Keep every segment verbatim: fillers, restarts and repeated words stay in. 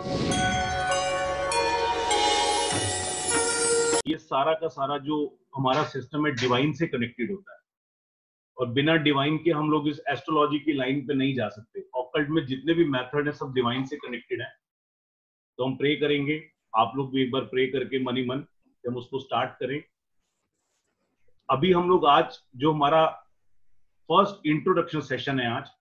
ये सारा का सारा जो हमारा सिस्टम है डिवाइन से कनेक्टेड होता है, और बिना डिवाइन के हम लोग इस एस्ट्रोलॉजी की लाइन पे नहीं जा सकते। ऑकल्ट में जितने भी मेथड है सब डिवाइन से कनेक्टेड है। तो हम प्रे करेंगे, आप लोग भी एक बार प्रे करके मन ही मन हम उसको स्टार्ट करें। अभी हम लोग आज जो हमारा फर्स्ट इंट्रोडक्शन सेशन है, आज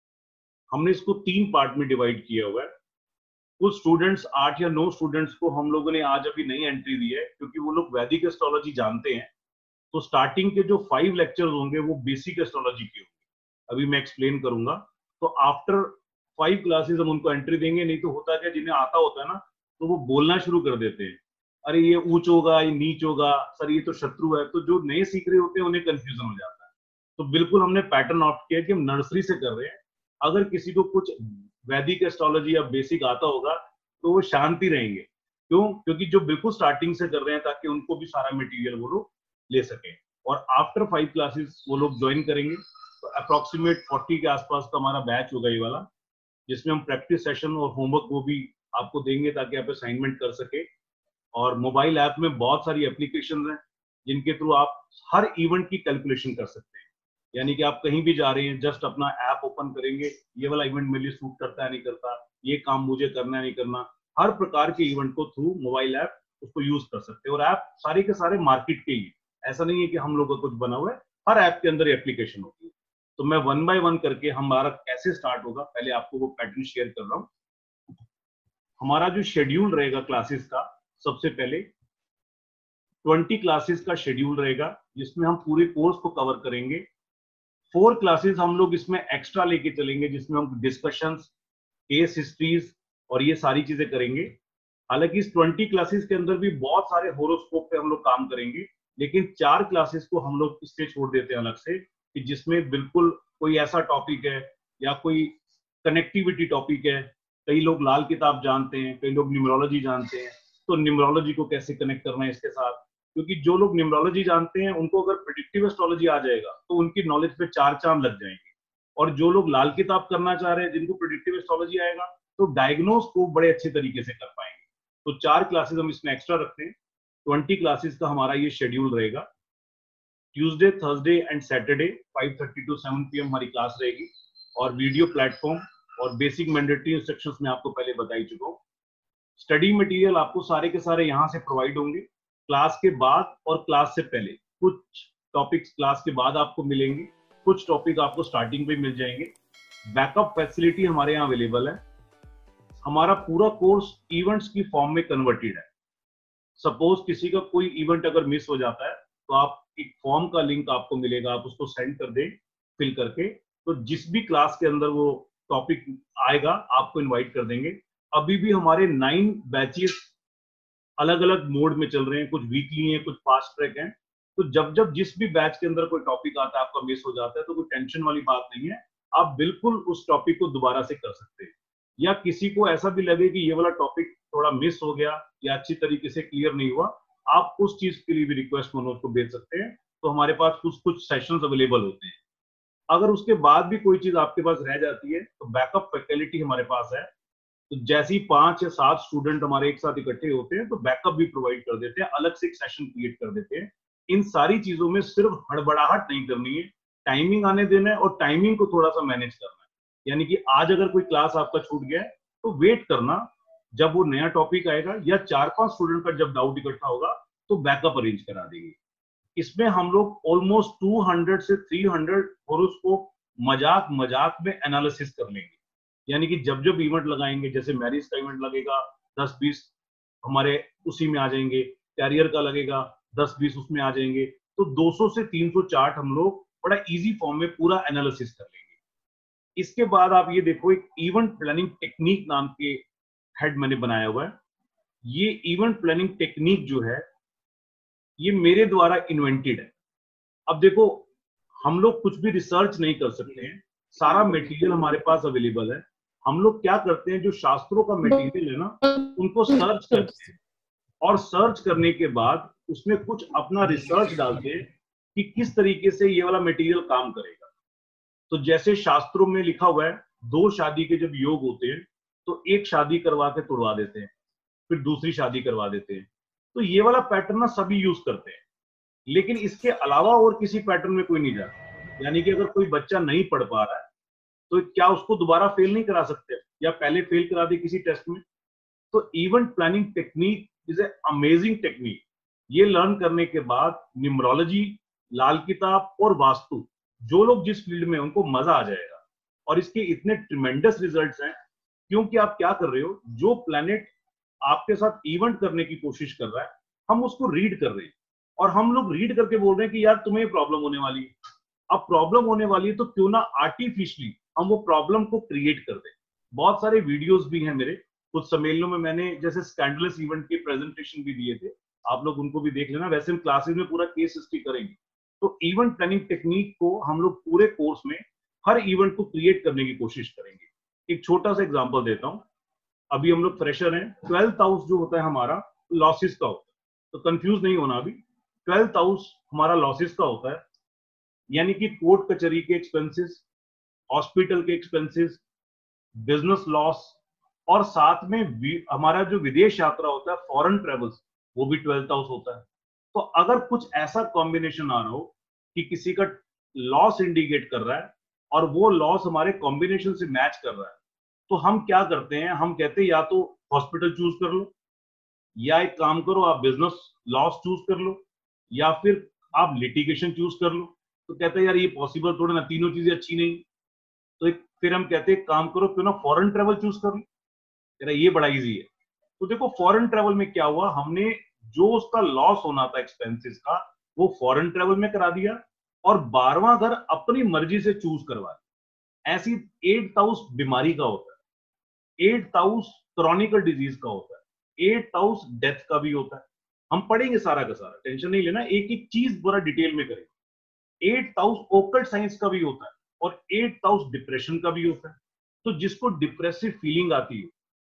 हमने इसको तीन पार्ट में डिवाइड किया हुआ है। कुछ स्टूडेंट्स, आठ या नौ स्टूडेंट्स को हम लोगों ने आज अभी नई एंट्री दी है, क्योंकि वो लोग वैदिक एस्ट्रोलॉजी जानते हैं। तो स्टार्टिंग के जो फाइव लेक्चर्स होंगे वो बेसिक एस्ट्रोलॉजी के होंगे, अभी मैं एक्सप्लेन करूंगा। तो आफ्टर फाइव क्लासेस हम उनको एंट्री देंगे। नहीं तो होता है क्या, जिन्हें आता होता है ना तो वो बोलना शुरू कर देते हैं, अरे ये ऊंच होगा, ये नीच होगा, सर ये तो शत्रु है। तो जो नए सीख रहे होते हैं उन्हें कंफ्यूजन हो जाता है। तो बिल्कुल हमने पैटर्न ऑप्ट किया कि हम नर्सरी से कर रहे हैं। अगर किसी को कुछ वैदिक एस्ट्रोलॉजी या बेसिक आता होगा तो वो शांति रहेंगे। क्यों? क्योंकि जो बिल्कुल स्टार्टिंग से कर रहे हैं, ताकि उनको भी सारा मटेरियल वो लोग ले सकें। और आफ्टर फाइव क्लासेस वो लोग ज्वाइन करेंगे। तो अप्रोक्सीमेट फोर्टी के आसपास का हमारा बैच होगा ये वाला, जिसमें हम प्रैक्टिस सेशन और होमवर्क वो भी आपको देंगे ताकि आप असाइनमेंट कर सके। और मोबाइल ऐप में बहुत सारी एप्लीकेशन हैं जिनके थ्रू आप हर इवेंट की कैलकुलेशन कर सकते हैं। यानी कि आप कहीं भी जा रहे हैं, जस्ट अपना ऐप ओपन करेंगे, ये वाला इवेंट मेरे लिए सूट करता है नहीं करता, ये काम मुझे करना है नहीं करना, हर प्रकार के इवेंट को थ्रू मोबाइल ऐप उसको यूज कर सकते हैं। और ऐप सारे के सारे मार्केट के ही, ऐसा नहीं है कि हम लोग का कुछ बना हुआ है, हर ऐप के अंदर एप्लीकेशन होती है। तो मैं वन बाय वन करके हमारा कैसे स्टार्ट होगा, पहले आपको वो पैटर्न शेयर कर रहा हूँ। हमारा जो शेड्यूल रहेगा क्लासेस का, सबसे पहले ट्वेंटी क्लासेस का शेड्यूल रहेगा, जिसमें हम पूरे कोर्स को कवर करेंगे। फोर क्लासेस हम लोग इसमें एक्स्ट्रा लेके चलेंगे, जिसमें हम डिस्कशंस, केस हिस्ट्रीज और ये सारी चीजें करेंगे। हालांकि इस ट्वेंटी क्लासेस के अंदर भी बहुत सारे होरोस्कोप पे हम लोग काम करेंगे, लेकिन चार क्लासेस को हम लोग इससे छोड़ देते हैं अलग से, कि जिसमें बिल्कुल कोई ऐसा टॉपिक है या कोई कनेक्टिविटी टॉपिक है। कई लोग लाल किताब जानते हैं, कई लोग न्यूमरोलॉजी जानते हैं, तो न्यूमरोलॉजी को कैसे कनेक्ट करना है इसके साथ। क्योंकि जो लोग न्यूमरोलॉजी जानते हैं उनको अगर प्रेडिक्टिव एस्ट्रोलॉजी आ जाएगा तो उनकी नॉलेज पे चार चांद लग जाएंगे। और जो लोग लाल किताब करना चाह रहे हैं, जिनको प्रेडिक्टिव एस्ट्रोलॉजी आएगा, तो डायग्नोस को बड़े अच्छे तरीके से कर पाएंगे। तो चार क्लासेस हम इसमें एक्स्ट्रा रखते हैं। ट्वेंटी क्लासेस का हमारा ये शेड्यूल रहेगा। Tuesday, Thursday and Saturday five thirty to seven P M हमारी क्लास रहेगी। और वीडियो प्लेटफॉर्म और बेसिक मैंडेटरी इंस्ट्रक्शंस मैं आपको पहले बता ही चुका हूँ। स्टडी मटेरियल आपको सारे के सारे यहाँ से प्रोवाइड होंगे। क्लास के बाद और क्लास से पहले कुछ टॉपिक्स क्लास के बाद आपको मिलेंगे, कुछ टॉपिक आपको स्टार्टिंग पे मिल जाएंगे। बैकअप फैसिलिटी हमारे यहाँ अवेलेबल है। हमारा पूरा कोर्स इवेंट्स की फॉर्म में कन्वर्टेड है। सपोज किसी का कोई इवेंट अगर मिस हो जाता है तो आप एक फॉर्म का लिंक आपको मिलेगा, आप उसको सेंड कर दें फिल करके, तो जिस भी क्लास के अंदर वो टॉपिक आएगा आपको इनवाइट कर देंगे। अभी भी हमारे नाइन बैचेस अलग अलग मोड में चल रहे हैं, कुछ वीकली हैं, कुछ फास्ट ट्रैक हैं। तो जब जब जिस भी बैच के अंदर कोई टॉपिक आता है आपका मिस हो जाता है, तो कोई टेंशन वाली बात नहीं है, आप बिल्कुल उस टॉपिक को दोबारा से कर सकते हैं। या किसी को ऐसा भी लगे कि ये वाला टॉपिक थोड़ा मिस हो गया या अच्छी तरीके से क्लियर नहीं हुआ, आप उस चीज के लिए भी रिक्वेस्ट मनोज को भेज सकते हैं। तो हमारे पास कुछ कुछ सेशंस अवेलेबल होते हैं। अगर उसके बाद भी कोई चीज आपके पास रह जाती है तो बैकअप फैकल्टी हमारे पास है। तो जैसे ही पांच या सात स्टूडेंट हमारे एक साथ इकट्ठे होते हैं तो बैकअप भी प्रोवाइड कर देते हैं, अलग से एक सेशन क्रिएट कर देते हैं। इन सारी चीजों में सिर्फ हड़बड़ाहट नहीं करनी है, टाइमिंग आने देना है और टाइमिंग को थोड़ा सा मैनेज करना है। यानी कि आज अगर कोई क्लास आपका छूट गया है तो वेट करना, जब वो नया टॉपिक आएगा या चार पांच स्टूडेंट का जब डाउट इकट्ठा होगा तो बैकअप अरेंज करा देंगे। इसमें हम लोग ऑलमोस्ट टू हंड्रेड से थ्री हंड्रेड होरोस्कोप मजाक मजाक में एनालिसिस कर लेंगे। यानी कि जब जब इवेंट लगाएंगे, जैसे मैरिज का इवेंट लगेगा दस बीस हमारे उसी में आ जाएंगे, कैरियर का लगेगा दस बीस उसमें आ जाएंगे। तो दो सौ से तीन सौ चार्ट हम लोग बड़ा इजी फॉर्म में पूरा एनालिसिस कर लेंगे। इसके बाद आप ये देखो, एक इवेंट प्लानिंग टेक्निक नाम के हेड मैंने बनाया हुआ है। ये इवेंट प्लानिंग टेक्निक जो है ये मेरे द्वारा इन्वेंटेड है। अब देखो, हम लोग कुछ भी रिसर्च नहीं कर सकते हैं, सारा मटेरियल हमारे पास अवेलेबल है। हम लोग क्या करते हैं, जो शास्त्रों का मटेरियल है ना, उनको सर्च करते हैं और सर्च करने के बाद उसमें कुछ अपना रिसर्च डालते हैं कि किस तरीके से ये वाला मटेरियल काम करेगा। तो जैसे शास्त्रों में लिखा हुआ है, दो शादी के जब योग होते हैं तो एक शादी करवा के तुड़वा देते हैं, फिर दूसरी शादी करवा देते हैं। तो ये वाला पैटर्न ना सभी यूज करते हैं, लेकिन इसके अलावा और किसी पैटर्न में कोई नहीं जाता। यानी कि अगर कोई बच्चा नहीं पढ़ पा रहा है तो क्या उसको दोबारा फेल नहीं करा सकते, या पहले फेल करा दे किसी टेस्ट में? तो event planning technique is a amazing technique. ये लर्न करने के बाद न्यूमरोलॉजी, लाल किताब और वास्तु, जो लोग जिस फील्ड में उनको मजा आ जाएगा। और इसके इतने ट्रिमेंडस रिजल्ट्स हैं, क्योंकि आप क्या कर रहे हो, जो प्लैनेट आपके साथ इवेंट करने की कोशिश कर रहा है, हम उसको रीड कर रहे हैं, और हम लोग रीड करके बोल रहे हैं कि यार तुम्हें प्रॉब्लम होने वाली है। अब प्रॉब्लम होने वाली है तो क्यों ना आर्टिफिशियली हम वो प्रॉब्लम को क्रिएट कर दें। बहुत सारे वीडियोस भी हैं मेरे, कुछ सम्मेलनों में मैंने जैसे स्कैंडलस इवेंट के प्रेजेंटेशन भी दिए थे, आप लोग उनको भी देख लेना। वैसे हम क्लासेस में पूरा केस हिस्ट्री करेंगे। तो इवेंट प्लानिंग टेक्निक को हम लोग पूरे कोर्स में हर इवेंट को क्रिएट करने की कोशिश करेंगे। एक छोटा सा एग्जांपल देता हूं। अभी हम लोग फ्रेशर हैं, ट्वेल्थ हाउस जो होता है हमारा लॉसेस का होता है, तो कंफ्यूज नहीं होना। अभी ट्वेल्थ हाउस हमारा लॉसेस का होता है, यानी कि कोर्ट कचहरी के एक्सपेंसेस, हॉस्पिटल के एक्सपेंसेस, बिजनेस लॉस, और साथ में हमारा जो विदेश यात्रा होता है, फॉरेन ट्रेवल्स, वो भी ट्वेल्थ हाउस होता है। तो अगर कुछ ऐसा कॉम्बिनेशन आ रहा हो कि किसी का लॉस इंडिकेट कर रहा है और वो लॉस हमारे कॉम्बिनेशन से मैच कर रहा है, तो हम क्या करते हैं, हम कहते हैं या तो हॉस्पिटल चूज कर लो, या एक काम करो आप बिजनेस लॉस चूज कर लो, या फिर आप लिटिगेशन चूज कर लो। तो कहते हैं यार ये पॉसिबल थोड़ा ना, तीनों चीजें अच्छी नहीं। तो एक फिर हम कहते हैं काम करो क्यों ना फॉरेन ट्रेवल चूज कर लो, तेरा ये बड़ा इजी है। तो देखो फॉरेन ट्रेवल में क्या हुआ, हमने जो उसका लॉस होना था एक्सपेंसेस का, वो फॉरेन ट्रेवल में करा दिया, और बारहवां घर अपनी मर्जी से चूज करवा दिया। ऐसी एट हाउस बीमारी का होता है, एट हाउस क्रॉनिकल डिजीज का होता है, एट हाउस डेथ का भी होता है। हम पढ़ेंगे सारा का सारा, टेंशन नहीं लेना, एक एक चीज बड़ा डिटेल में करेंगे। एट हाउस ओकल्ट साइंस का भी होता है, और एट हाउस डिप्रेशन का भी होता है। तो जिसको डिप्रेसिव फीलिंग आती है,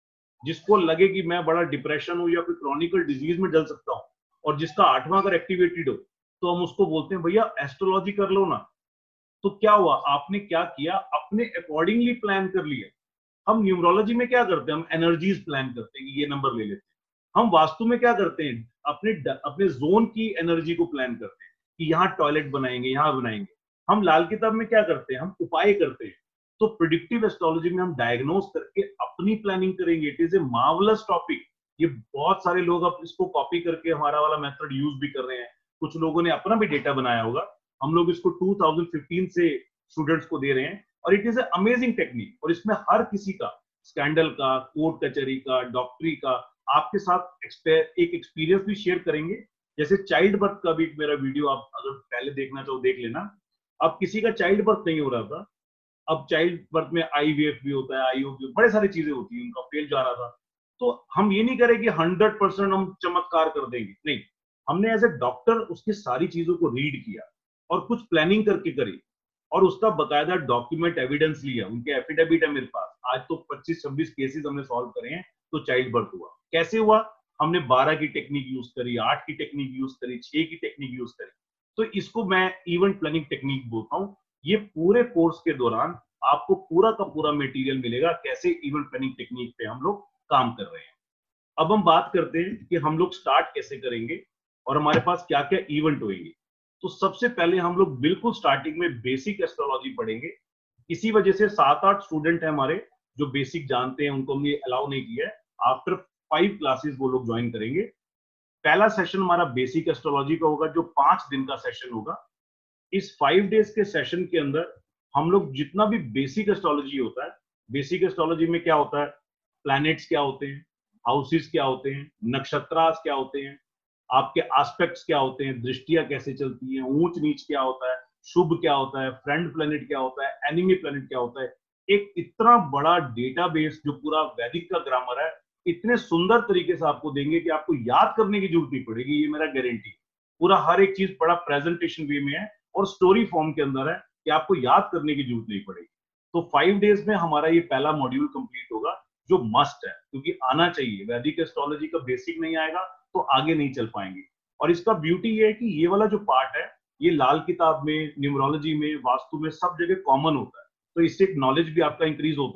जिसको लगे कि मैं बड़ा डिप्रेशन हूं या कोई क्रॉनिकल डिजीज में जल सकता हूं, और जिसका आठवां अगर एक्टिवेटेड हो, तो हम उसको बोलते हैं भैया एस्ट्रोलॉजी कर लो ना। तो क्या हुआ, आपने क्या किया, अपने अकॉर्डिंगली प्लान कर लिया। हम न्यूमरोलॉजी में क्या करते हैं, हम एनर्जीज प्लान करते हैं कि ये नंबर ले लेते हैं। हम वास्तु में क्या करते हैं, अपने अपने जोन की एनर्जी को प्लान करते हैं कि यहाँ टॉयलेट बनाएंगे, यहाँ बनाएंगे। हम लाल किताब में क्या करते हैं, हम उपाय करते हैं। तो प्रिडिक्टिव एस्ट्रोलॉजी में हम डायग्नोज करके अपनी प्लानिंग करेंगे। It is a marvellous topic. ये बहुत सारे लोग अब इसको कॉपी करके हमारा वाला मेथड यूज भी कर रहे हैं, कुछ लोगों ने अपना भी डेटा बनाया होगा। हम लोग इसको टू थाउजेंड फिफ्टीन से स्टूडेंट्स को दे रहे हैं, और it is a amazing technique. और इसमें हर किसी का, स्कैंडल का, कोर्ट कचहरी का, डॉक्टरी का, आपके साथ एक एक्सपीरियंस भी शेयर करेंगे। जैसे चाइल्ड बर्थ का भी एक मेरा वीडियो आप अगर पहले देखना चाहो देख लेना। अब किसी का चाइल्ड बर्थ नहीं हो रहा था, अब चाइल्ड बर्थ में आईवीएफ भी होता है, आईओ भी, बड़े सारी चीजें होती हैं, उनका फेल जा रहा था। तो हम ये नहीं करें कि हंड्रेड परसेंट हम चमत्कार कर देंगे, नहीं। हमने एज ए डॉक्टर उसकी सारी चीजों को रीड किया और कुछ प्लानिंग करके करी, और उसका बकायदा डॉक्यूमेंट एविडेंस लिया। उनके एफिडेविट है मेरे पास। आज तो पच्चीस छब्बीस केसेस हमने सॉल्व करे हैं। तो चाइल्ड बर्थ हुआ कैसे हुआ, हमने बारह की टेक्निक यूज करी, आठ की टेक्निक यूज करी, छह की टेक्निक यूज करी। तो इसको मैं इवेंट प्लानिंग टेक्निक बोलता हूँ। ये पूरे कोर्स के दौरान आपको पूरा का पूरा मटेरियल मिलेगा, कैसे इवेंट प्लानिंग टेक्निक पे हम लोग काम कर रहे हैं। अब हम बात करते हैं कि हम लोग स्टार्ट कैसे करेंगे और हमारे पास क्या क्या इवेंट होंगे। तो सबसे पहले हम लोग बिल्कुल स्टार्टिंग में बेसिक एस्ट्रोलॉजी पढ़ेंगे। इसी वजह से सात आठ स्टूडेंट हैं हमारे जो बेसिक जानते हैं, उनको हमने अलाउ नहीं किया है। आफ्टर फाइव क्लासेस वो लोग ज्वाइन करेंगे। पहला सेशन हमारा बेसिक एस्ट्रोलॉजी का होगा, जो पांच दिन का सेशन होगा। इस फाइव डेज के सेशन के अंदर हम लोग जितना भी बेसिक एस्ट्रोलॉजी होता है, बेसिक एस्ट्रोलॉजी में क्या होता है, प्लैनेट्स क्या होते हैं, हाउसेस क्या होते हैं, नक्षत्रास क्या होते हैं, आपके एस्पेक्ट्स क्या होते हैं, दृष्टियां कैसे चलती हैं, ऊंच नीच क्या होता है, शुभ क्या होता है, फ्रेंड प्लैनेट क्या होता है, एनिमी प्लैनेट क्या होता है। एक इतना बड़ा डेटाबेस जो पूरा वैदिक का ग्रामर है, इतने सुंदर तरीके से आपको देंगे कि आपको याद करने की जरूरत नहीं पड़ेगी, ये मेरा गारंटी। पूरा हर एक चीज बड़ा प्रेजेंटेशन वे में है और स्टोरी फॉर्म के अंदर है कि आपको याद करने की जरूरत नहीं पड़ेगी। तो फाइव डेज में हमारा ये पहला मॉड्यूल कंप्लीट होगा, जो मस्ट है, क्योंकि आना चाहिए। वैदिक एस्ट्रोलॉजी का बेसिक नहीं आएगा तो आगे नहीं चल पाएंगे। और इसका ब्यूटी ये है कि ये वाला जो पार्ट है, ये लाल किताब में, न्यूमरोलॉजी में, वास्तु में, सब जगह कॉमन होता है। तो इससे एक नॉलेज भी आपका इंक्रीज होता है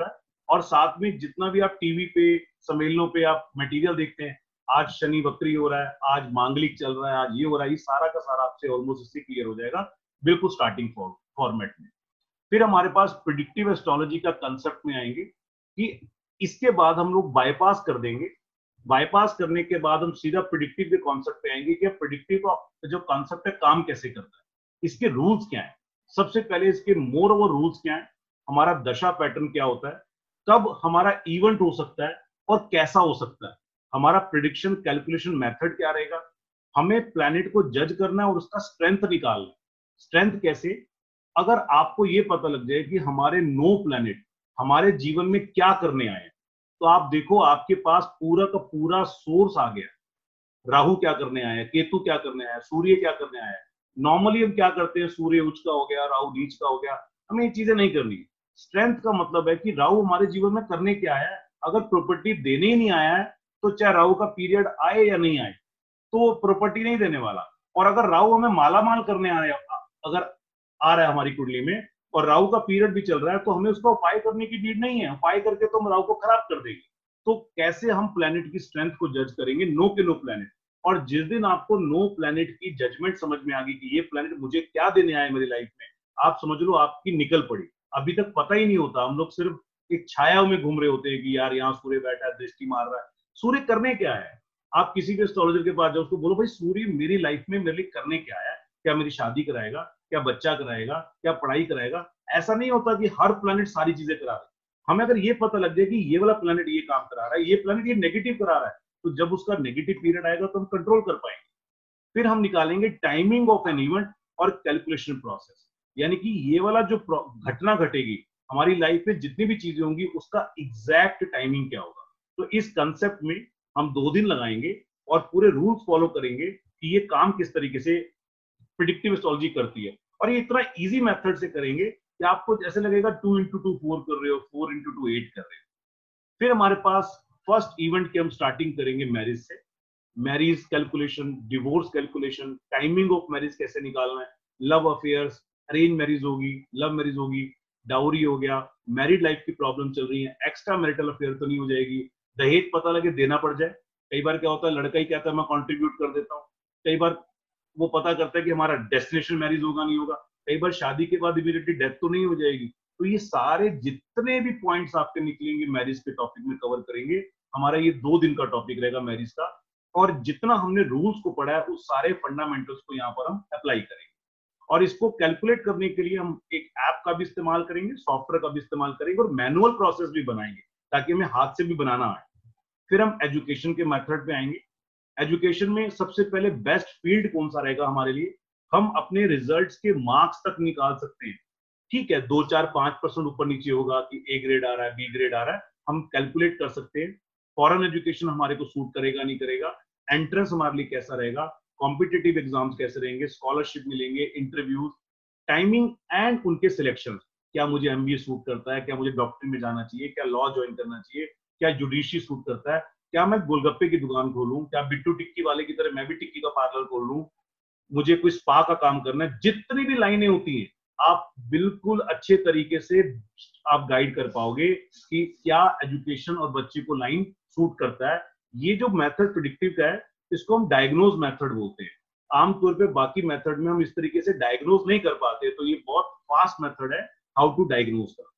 और साथ में जितना भी आप टीवी पे सम्मेलनों पे आप मटेरियल देखते हैं, आज शनि वक्री हो रहा है, आज मांगलिक चल रहा है, आज ये हो रहा है, ये सारा का सारा आपसे ऑलमोस्ट इससे क्लियर हो जाएगा बिल्कुल स्टार्टिंग फॉर्मेट में। फिर हमारे पास प्रिडिक्टिव एस्ट्रोलॉजी का कंसेप्ट में आएंगे कि इसके बाद हम लोग बाईपास कर देंगे। बाईपास करने के बाद हम सीधा प्रिडिक्टिव के कॉन्सेप्ट पे आएंगे कि प्रिडिक्टिव का जो कॉन्सेप्ट है काम कैसे करता है, इसके रूल्स क्या है। सबसे पहले इसके मोर ओवर रूल्स क्या है, हमारा दशा पैटर्न क्या होता है, कब हमारा इवेंट हो सकता है और कैसा हो सकता है, हमारा प्रिडिक्शन कैलकुलेशन मेथड क्या रहेगा, हमें प्लैनेट को जज करना है और उसका स्ट्रेंथ निकालना है। स्ट्रेंथ कैसे, अगर आपको ये पता लग जाए कि हमारे नो प्लैनेट हमारे जीवन में क्या करने आए, तो आप देखो आपके पास पूरा का पूरा सोर्स आ गया। राहु क्या करने आया, केतु क्या करने आया, सूर्य क्या करने आया। नॉर्मली हम क्या करते हैं, सूर्य उच्च का हो गया, राहु नीच का हो गया, हमें ये चीजें नहीं करनी। स्ट्रेंथ का मतलब है कि राहु हमारे जीवन में करने क्या आया है। अगर प्रॉपर्टी देने ही नहीं आया है तो चाहे राहु का पीरियड आए या नहीं आए तो प्रॉपर्टी नहीं देने वाला। और अगर राहु हमें मालामाल करने आया, अगर आ रहा है हमारी कुंडली में और राहु का पीरियड भी चल रहा है, तो हमें उसका उपाय करने की नीड नहीं है। उपाय करके तो हम राहु को खराब कर देंगे। तो कैसे हम प्लैनेट की स्ट्रेंथ को जज करेंगे, नो के नो प्लैनेट। और जिस दिन आपको नो प्लैनेट की जजमेंट समझ में आ गई कि ये प्लैनेट मुझे क्या देने आया मेरी लाइफ में, आप समझ लो आपकी निकल पड़ी। अभी तक पता ही नहीं होता, हम लोग सिर्फ एक छाया में घूम रहे होते हैं कि यार यहाँ सूर्य बैठा है, दृष्टि मार रहा है। सूर्य करने क्या है, आप किसी भी एस्ट्रोलॉजर के पास जाओ, उसको बोलो भाई सूर्य मेरी लाइफ में मेरे लिए करने क्या है, क्या मेरी शादी कराएगा, क्या बच्चा कराएगा, क्या पढ़ाई कराएगा। ऐसा नहीं होता कि हर प्लैनेट सारी चीजें करा रहा है। हमें अगर ये पता लग जाए कि ये वाला प्लैनेट ये काम करा रहा है, ये प्लैनेट ये नेगेटिव करा रहा है, तो जब उसका नेगेटिव पीरियड आएगा तो हम कंट्रोल कर पाएंगे। फिर हम निकालेंगे टाइमिंग ऑफ एन इवेंट और कैलकुलेशन प्रोसेस, यानी कि ये वाला जो घटना घटेगी हमारी लाइफ में, जितनी भी चीजें होंगी उसका एग्जैक्ट टाइमिंग क्या होगा। तो इस कंसेप्ट में हम दो दिन लगाएंगे और पूरे रूल्स फॉलो करेंगे कि ये काम किस तरीके से प्रिडिक्टिव एस्ट्रोलॉजी करती है। और ये इतना इजी मेथड से करेंगे कि आपको जैसे लगेगा टू इंटू टू फोर कर रहे हो, फोर इंटू टू एट कर रहे हो। फिर हमारे पास फर्स्ट इवेंट की हम स्टार्टिंग करेंगे मैरिज से। Marriage calculation, divorce calculation, timing of marriage कैसे निकालना है, लव अफेयर्स, अरेंज मैरिज होगी, लव मैरिज होगी, डाउरी हो गया, मैरिड लाइफ की प्रॉब्लम चल रही है, एक्स्ट्रा मैरिटल अफेयर तो नहीं हो जाएगी, दहेज पता लगे देना पड़ जाए। कई बार क्या होता है, लड़का ही कहता है मैं कंट्रीब्यूट कर देता हूँ। कई बार वो पता करता है कि हमारा डेस्टिनेशन मैरिज होगा नहीं होगा। कई बार शादी के बाद इमीडिएटली डेथ तो नहीं हो जाएगी। तो ये सारे जितने भी पॉइंट्स आपके निकलेंगे मैरिज के टॉपिक में कवर करेंगे। हमारा ये दो दिन का टॉपिक रहेगा मैरिज का। और जितना हमने रूल्स को पढ़ा है उस सारे फंडामेंटल्स को यहाँ पर हम अप्लाई करेंगे। और इसको कैलकुलेट करने के लिए हम एक ऐप का भी इस्तेमाल करेंगे, सॉफ्टवेयर का भी इस्तेमाल करेंगे और मैनुअल प्रोसेस भी बनाएंगे ताकि हमें हाथ से भी बनाना आए। फिर हम एजुकेशन के मेथड पे आएंगे। एजुकेशन में सबसे पहले बेस्ट फील्ड कौन सा रहेगा हमारे लिए, हम अपने रिजल्ट्स के मार्क्स तक निकाल सकते हैं। ठीक है, दो चार पांच परसेंट ऊपर नीचे होगा कि ए ग्रेड आ रहा है, बी ग्रेड आ रहा है, हम कैलकुलेट कर सकते हैं। फॉरेन एजुकेशन हमारे को सूट करेगा नहीं करेगा, एंट्रेंस हमारे लिए कैसा रहेगा, कॉम्पिटिटिव एग्जाम्स कैसे रहेंगे, स्कॉलरशिप मिलेंगे, इंटरव्यूज, टाइमिंग एंड उनके सिलेक्शन। क्या मुझे एमबीए सूट करता है, क्या मुझे डॉक्टरी में जाना चाहिए, क्या लॉ ज्वाइन करना चाहिए, क्या जुडिशरी सूट करता है, क्या मैं गोलगप्पे की दुकान खोलूं, क्या बिट्टू टिक्की वाले की तरह मैं भी टिक्की का पार्लर खोल लूं, मुझे कोई स्पा का काम करना है। जितनी भी लाइनें होती हैं आप बिल्कुल अच्छे तरीके से आप गाइड कर पाओगे कि क्या एजुकेशन और बच्चे को लाइन सूट करता है। ये जो मेथड प्रिडिक्टिव का है इसको हम डायग्नोज मेथड बोलते हैं। आमतौर पे बाकी मेथड में हम इस तरीके से डायग्नोज नहीं कर पाते, तो ये बहुत फास्ट मेथड है हाउ टू डायग्नोज का।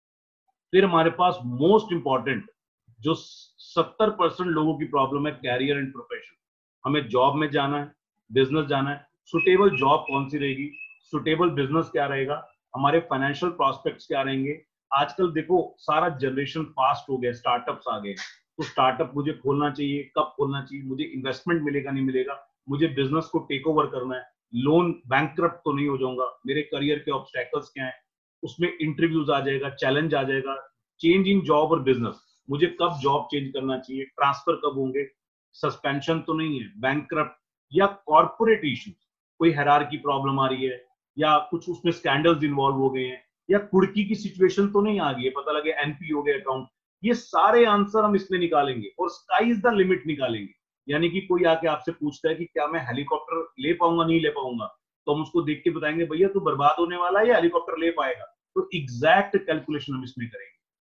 फिर हमारे पास मोस्ट इंपॉर्टेंट जो सत्तर परसेंट लोगों की प्रॉब्लम है, कैरियर एंड प्रोफेशन। हमें जॉब में जाना है, बिजनेस जाना है, सुटेबल जॉब कौन सी रहेगी, सुटेबल बिजनेस क्या रहेगा, हमारे फाइनेंशियल प्रोस्पेक्ट्स क्या रहेंगे। आजकल देखो सारा जनरेशन फास्ट हो गया, स्टार्टअप्स आ गए, तो स्टार्टअप मुझे खोलना चाहिए, कब खोलना चाहिए, मुझे इन्वेस्टमेंट मिलेगा नहीं मिलेगा, मुझे बिजनेस को टेक ओवर करना है, लोन बैंकक्रप्ट तो नहीं हो जाऊंगा, मेरे करियर के ऑब्स्टेकल्स क्या है, उसमें इंटरव्यूज आ जाएगा, चैलेंज आ जाएगा, चेंज इन जॉब और बिजनेस, मुझे कब जॉब चेंज करना चाहिए, ट्रांसफर कब होंगे, सस्पेंशन तो नहीं है, बैंकक्रप्ट या कॉर्पोरेट इश्यूज, कोई हायरार्की प्रॉब्लम आ रही है या कुछ उसमें स्कैंडल्स इन्वॉल्व हो गए हैं, या कुर्की की सिचुएशन तो नहीं आ गई है, पता लगे एनपी हो गया अकाउंट। ये सारे आंसर हम इसमें निकालेंगे और स्काई इज द लिमिट निकालेंगे। यानी कि कोई आके आपसे पूछता है कि क्या मैं हेलीकॉप्टर ले पाऊंगा नहीं ले पाऊंगा, तो हम उसको देख के बताएंगे भैया तू बर्बाद होने वाला है या हेलीकॉप्टर ले पाएगा। तो एग्जैक्ट कैलकुलेशन हम इसमें करेंगे।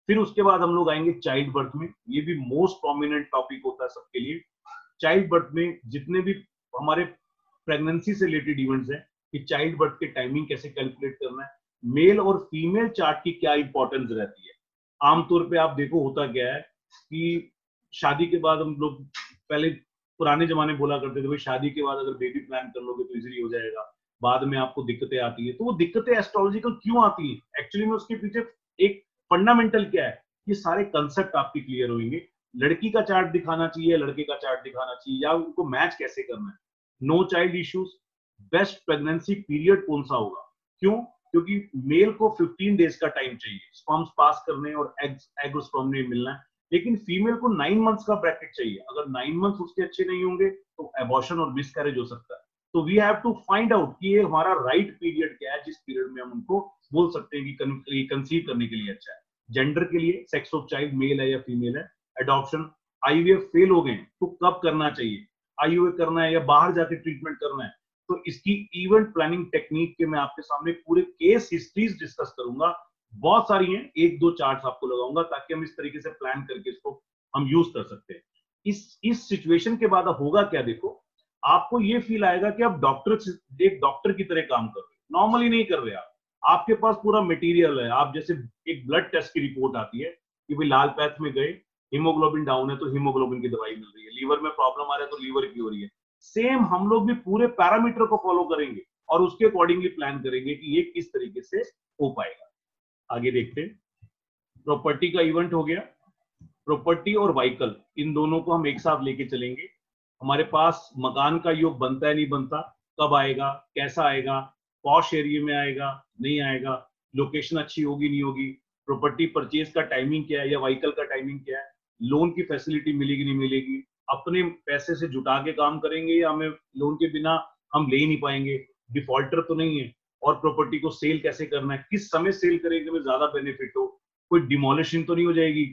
फिर उसके बाद हम लोग आएंगे चाइल्ड बर्थ में। ये भी मोस्ट प्रोमिनेंट टॉपिक होता है सबके लिए। चाइल्ड बर्थ में जितने भी हमारे प्रेगनेंसी से रिलेटेड इवेंट्स हैं कि चाइल्ड बर्थ के टाइमिंग कैसे कैलकुलेट करना है, मेल और फीमेल चार्ट की क्या इंपॉर्टेंस रहती है। आमतौर पे आप देखो होता क्या है कि शादी के बाद हम लोग, पहले पुराने जमाने बोला करते थे भाई शादी के बाद अगर बेबी प्लान कर लोगे तो इजीली हो जाएगा, बाद में आपको दिक्कतें आती है। तो वो दिक्कतें एस्ट्रोलॉजिकल क्यों आती है, एक्चुअली में उसके पीछे एक फंडामेंटल क्या है, ये सारे कंसेप्ट आपके क्लियर होंगे। लड़की का चार्ट दिखाना चाहिए, लड़के का चार्ट दिखाना चाहिए, या उनको मैच कैसे करना है। No child issues, best pregnancy period कौन सा होगा, क्यों, क्योंकि मेल को फिफ्टीन डेज का टाइम चाहिए स्पर्म्स पास करने और एग्स एग और स्पर्म में मिलना है, लेकिन फीमेल को नाइन मंथ्स का ब्रैकेट चाहिए। अगर नाइन मंथ्स उसके अच्छे नहीं होंगे तो एबॉर्शन और मिसकैरेज हो सकता है। तो we have to find out कि ये हमारा राइट पीरियड क्या है जिस पीरियड में हम उनको बोल सकते हैं कि कंसीव करने के लिए अच्छा है। जेंडर के लिए सेक्स ऑफ चाइल्ड मेल है या फीमेल है, एडॉप्शन, आईवीएफ फेल हो गए तो कब करना चाहिए, आईवीएफ करना है या बाहर जाके ट्रीटमेंट करना है। तो इसकी इवेंट प्लानिंग टेक्निक के मैं आपके सामने पूरे केस हिस्ट्रीज डिस्कस करूंगा, बहुत सारी हैं, एक दो चार्ट्स आपको लगाऊंगा ताकि हम इस तरीके से प्लान करके इसको हम यूज कर सकते हैं। इस इस सिचुएशन के बाद होगा क्या, देखो आपको ये फील आएगा कि आप डॉक्टर एक डॉक्टर की तरह काम कर रहे हो, नॉर्मली नहीं कर रहे आप। आपके पास पूरा मटेरियल है, आप जैसे एक ब्लड टेस्ट की रिपोर्ट आती है कि भाई लाल पैथ में गए, हीमोग्लोबिन डाउन है तो हीमोग्लोबिन की दवाई मिल रही है, लीवर में प्रॉब्लम आ रहा है तो लीवर की हो रही है। सेम हम लोग भी पूरे पैरामीटर को फॉलो करेंगे और उसके अकॉर्डिंगली प्लान करेंगे कि ये किस तरीके से हो पाएगा। आगे देखते हैं। प्रॉपर्टी का इवेंट हो गया, प्रॉपर्टी और व्हीकल इन दोनों को हम एक साथ लेके चलेंगे। हमारे पास मकान का योग बनता है नहीं बनता, कब आएगा, कैसा आएगा, पॉश एरिया में आएगा नहीं आएगा, लोकेशन अच्छी होगी नहीं होगी, प्रॉपर्टी परचेज का टाइमिंग क्या है या व्हीकल का टाइमिंग क्या है, लोन की फैसिलिटी मिलेगी नहीं मिलेगी, अपने पैसे से जुटा के काम करेंगे या हमें लोन के बिना हम ले ही नहीं पाएंगे, डिफॉल्टर तो नहीं है, और प्रॉपर्टी को सेल कैसे करना है, किस समय सेल करेंगे में ज्यादा बेनिफिट हो, कोई डिमोलिशिंग तो नहीं हो जाएगी,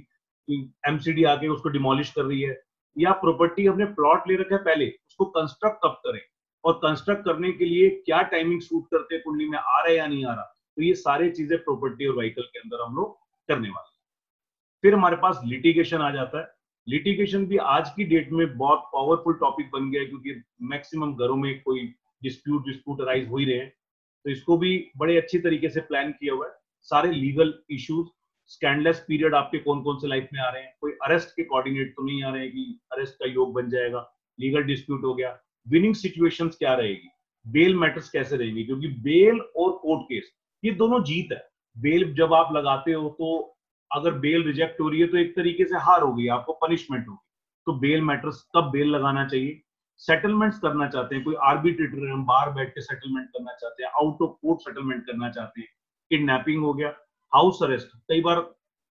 एमसीडी आके उसको डिमोलिश कर रही है, या प्रॉपर्टी हमने प्लॉट ले रखा है पहले उसको कंस्ट्रक्ट कब करें, और कंस्ट्रक्ट करने के लिए क्या टाइमिंग सूट करते हैं, कुंडली में आ रहा है या नहीं आ रहा। तो ये सारी चीजें प्रॉपर्टी और व्हीकल के अंदर हम लोग करने वाले हैं। फिर हमारे पास लिटिगेशन आ जाता है। लिटिगेशन भी आज की डेट में बहुत पावरफुल टॉपिक बन गया है, क्योंकि मैक्सिमम घरों में कोई डिस्प्यूट डिस्प्यूट अराइज हो ही रहे हैं। तो इसको भी बड़े अच्छी तरीके से प्लान किया हुआ है। सारे लीगल इश्यूज, स्कैंडलेस पीरियड आपके कौन कौन से लाइफ में आ रहे हैं, कोई अरेस्ट के कोऑर्डिनेट तो नहीं आ रहे हैं कि अरेस्ट का योग बन जाएगा, लीगल डिस्प्यूट हो गया, विनिंग सिचुएशंस क्या रहेगी, बेल मैटर्स कैसे रहेंगी, क्योंकि बेल और कोर्ट केस ये दोनों जीत है। बेल जब आप लगाते हो तो अगर बेल रिजेक्ट हो रही है तो एक तरीके से हार होगी, आपको पनिशमेंट होगी। तो बेल मैटर्स, कब बेल लगाना चाहिए, सेटलमेंट्स करना चाहते हैं, कोई आर्बिट्रेटर हम बाहर बैठ के सेटलमेंट करना चाहते हैं, आउट ऑफ कोर्ट सेटलमेंट करना चाहते हैं, किडनैपिंग हो गया, हाउस अरेस्ट, कई बार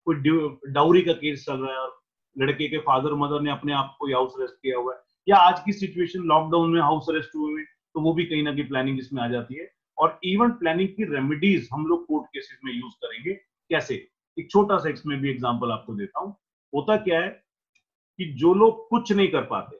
कोई डाउरी का केस चल रहा है और लड़के के फादर मदर ने अपने आप को हाउस अरेस्ट किया हुआ है, या आज की सिचुएशन लॉकडाउन में हाउस अरेस्ट हुए हुए, तो वो भी कहीं ना कहीं प्लानिंग इसमें आ जाती है। और इवेंट प्लानिंग की रेमेडीज हम लोग कोर्ट केसेस में यूज करेंगे कैसे, एक छोटा सा इसमें भी एग्जांपल आपको देता हूं। होता क्या है कि जो लोग कुछ नहीं कर पाते,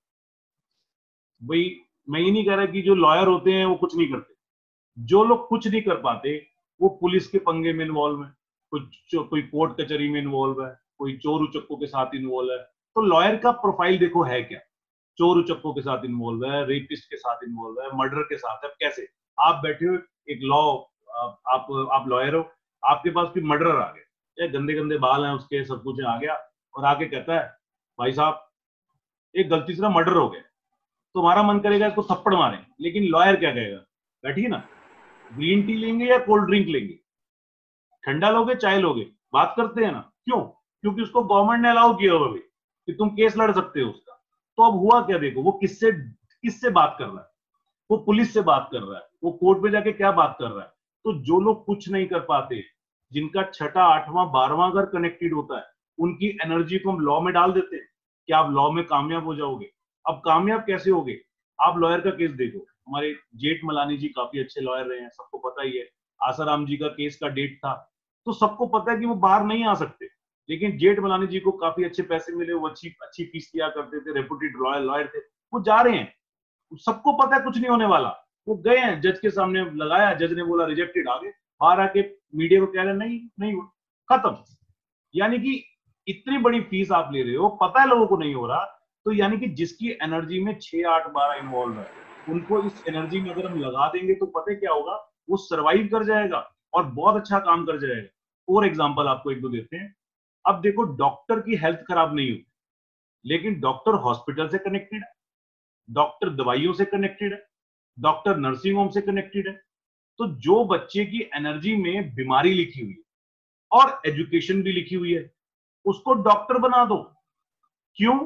भाई मैं ये नहीं कह रहा कि जो लॉयर होते हैं वो कुछ नहीं करते, जो लोग कुछ नहीं कर पाते वो पुलिस के पंगे में इन्वॉल्व है, कोई कोई कोर्ट कचहरी में इन्वॉल्व है, कोई चोर उचक्कों के साथ इन्वॉल्व है। तो लॉयर का प्रोफाइल देखो है क्या, चोर उचक्कों के साथ इन्वॉल्व है, रेपिस्ट के साथ इन्वॉल्व है, मर्डर के साथ है। कैसे आप बैठे हो एक लॉ, आप आप लॉयर हो, आपके पास कोई मर्डरर आ गया, गंदे गंदे बाल हैं उसके, सब कुछ आ गया और आके कहता है भाई साहब एक गलती से ना मर्डर हो गया, तुम्हारा मन करेगा इसको थप्पड़ मारें, लेकिन लॉयर क्या कहेगा, बैठिए ना, ग्रीन टी लेंगे या कोल्ड ड्रिंक लेंगे, ठंडा लोगे चाय लोगे, बात करते हैं ना, क्यों, क्योंकि उसको गवर्नमेंट ने अलाउ किया हुआ कि तुम केस लड़ सकते हो उसका। तो अब हुआ क्या, देखो वो किससे किससे बात कर रहा है, वो पुलिस से बात कर रहा है, वो कोर्ट में जाके क्या बात कर रहा है। तो जो लोग कुछ नहीं कर पाते, जिनका छठा आठवां बारहवां अगर कनेक्टेड होता है, उनकी एनर्जी को हम लॉ में डाल देते हैं कि आप लॉ में कामयाब हो जाओगे। अब कामयाब कैसे होगे, आप लॉयर का केस देखो, हमारे जेठ मलानी जी काफी अच्छे लॉयर रहे हैं, सबको पता ही है। आसाराम जी का केस का डेट था तो सबको पता है कि वो बाहर नहीं आ सकते, लेकिन जेठ मलानी जी को काफी अच्छे पैसे मिले, वो अच्छी अच्छी फीस लिया करते थे, रेपुटेड लॉयर लॉयर थे, वो जा रहे हैं, सबको पता है कुछ नहीं होने वाला, वो गए हैं जज के सामने लगाया, जज ने बोला रिजेक्टेड, आगे बाहर आके मीडिया को कह रहे नहीं नहीं खत्म। यानी कि इतनी बड़ी फीस आप ले रहे हो, पता है लोगों को नहीं हो रहा, तो यानी कि जिसकी एनर्जी में छह आठ बारह इन्वॉल्व है, उनको इस एनर्जी में अगर हम लगा देंगे तो पता है क्या होगा, वो सरवाइव कर जाएगा और बहुत अच्छा काम कर जाएगा। और एग्जांपल आपको एक दो देते हैं। अब देखो, डॉक्टर की हेल्थ खराब नहीं होती, लेकिन डॉक्टर हॉस्पिटल से कनेक्टेड है, डॉक्टर दवाइयों से कनेक्टेड है, डॉक्टर नर्सिंग होम से कनेक्टेड है। तो जो बच्चे की एनर्जी में बीमारी लिखी हुई है और एजुकेशन भी लिखी हुई है, उसको डॉक्टर बना दो। क्यों?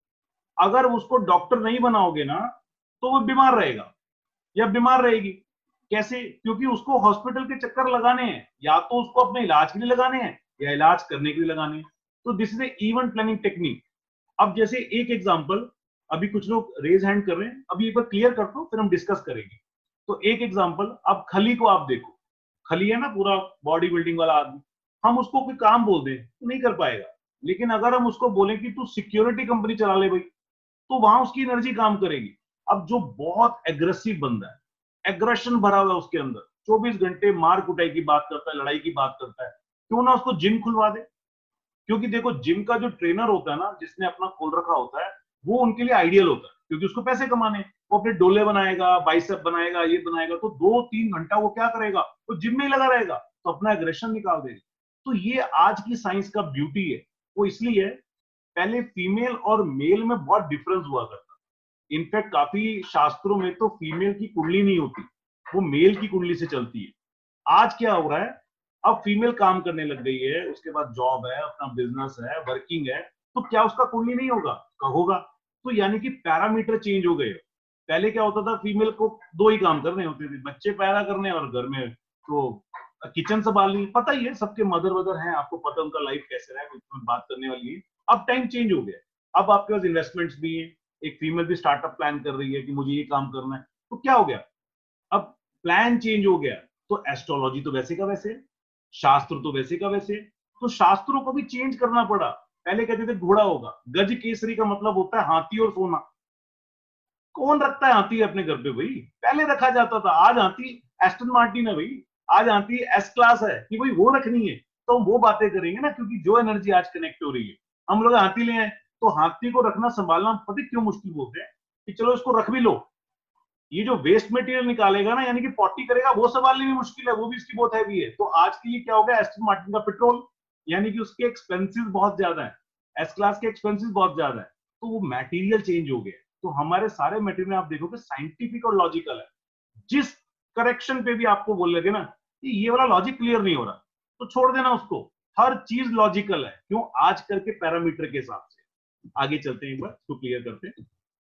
अगर उसको डॉक्टर नहीं बनाओगे ना, तो वो बीमार रहेगा या बीमार रहेगी। कैसे? क्योंकि उसको हॉस्पिटल के चक्कर लगाने हैं, या तो उसको अपने इलाज के लिए लगाने हैं या इलाज करने के लिए लगाने हैं। तो this is a event planning technique. अब जैसे एक एग्जांपल, अभी कुछ लोग रेज हैंड कर रहे हैं, अभी एक बार क्लियर कर दो फिर हम डिस्कस करेंगे। तो एक एग्जांपल, अब खली को आप देखो, खली है ना पूरा बॉडी बिल्डिंग वाला आदमी, हम उसको कोई काम बोल दें तो नहीं कर पाएगा। लेकिन अगर हम उसको बोले कि तू सिक्योरिटी कंपनी चला ले भाई, तो वहां उसकी एनर्जी काम करेगी। अब जो बहुत एग्रेसिव बंदा है, एग्रेशन भरा हुआ है उसके अंदर, चौबीस घंटे मार कुटाई की बात करता है, लड़ाई की बात करता है, क्यों ना उसको जिम खुलवा दे। क्योंकि देखो, जिम का जो ट्रेनर होता है ना, जिसने अपना खोल रखा होता है, वो उनके लिए आइडियल होता है, क्योंकि उसको पैसे कमाने हैं। वो अपने डोले बनाएगा, बाइसेप बनाएगा, ये बनाएगा, तो दो तीन घंटा वो क्या करेगा, वो जिम में ही लगा रहेगा, तो अपना एग्रेशन निकाल देगा। तो ये आज की साइंस का ब्यूटी है। वो इसलिए, पहले फीमेल और मेल में बहुत डिफरेंस हुआ करता। इनफैक्ट काफी शास्त्रों में तो फीमेल की कुंडली नहीं होती, वो मेल की कुंडली से चलती है। आज क्या हो रहा है, अब फीमेल काम करने लग गई है, उसके बाद जॉब है, अपना बिजनेस है, वर्किंग है, तो क्या उसका कुंडली नहीं होगा? होगा। तो यानी कि पैरामीटर चेंज हो गए। पहले क्या होता था, फीमेल को दो ही काम करने होते थे, बच्चे पैदा करने और घर में तो किचन संभालनी। पता ही है, सबके मदर वदर हैं, आपको पता है उनका लाइफ कैसे रहा है, उसमें बात करने वाली है। अब टाइम चेंज हो गया, अब आपके पास इन्वेस्टमेंट्स भी है, एक फीमेल भी स्टार्टअप प्लान कर रही है कि मुझे ये काम करना है। तो क्या हो गया, अब प्लान चेंज हो गया। तो एस्ट्रोलॉजी तो वैसे का वैसे, शास्त्र तो वैसे का वैसे, तो शास्त्रों को भी चेंज करना पड़ा। पहले कहते थे घोड़ा होगा, गज केसरी का मतलब होता है हाथी और सोना। कौन रखता है हाथी अपने घर पे भाई? पहले रखा जाता था। आज हाथी एस्टन मार्टिन है भाई, आज हाथी एस क्लास है कि भाई वो रखनी है, तो वो बातें करेंगे ना, क्योंकि जो एनर्जी आज कनेक्ट हो रही है, हम लोग हाथी ले आए। तो हाथी को रखना संभालना पता क्यों मुश्किल बोलते हैं, कि चलो इसको रख भी लो, ये जो वेस्ट मटेरियल निकालेगा ना, यानी कि पॉटी करेगा, वो संभालनी भी मुश्किल है, वो भी इसकी बहुत हैवी है। तो आज के लिए क्या हो गया, एस्टन मार्टिन का पेट्रोल, यानी कि उसके एक्सपेंसिव बहुत ज्यादा है, एस क्लास के एक्सपेंसिव बहुत ज्यादा है, तो वो मटेरियल चेंज हो गया। तो हमारे सारे मटेरियल आप देखोगे साइंटिफिक और लॉजिकल है। जिस करेक्शन पे भी आपको बोल लगे ना कि ये वाला लॉजिक क्लियर नहीं हो रहा, तो छोड़ देना उसको। हर चीज लॉजिकल है, क्यों? आज करके पैरामीटर के हिसाब से। आगे चलते हैं, एक बार इसको क्लियर करते हैं।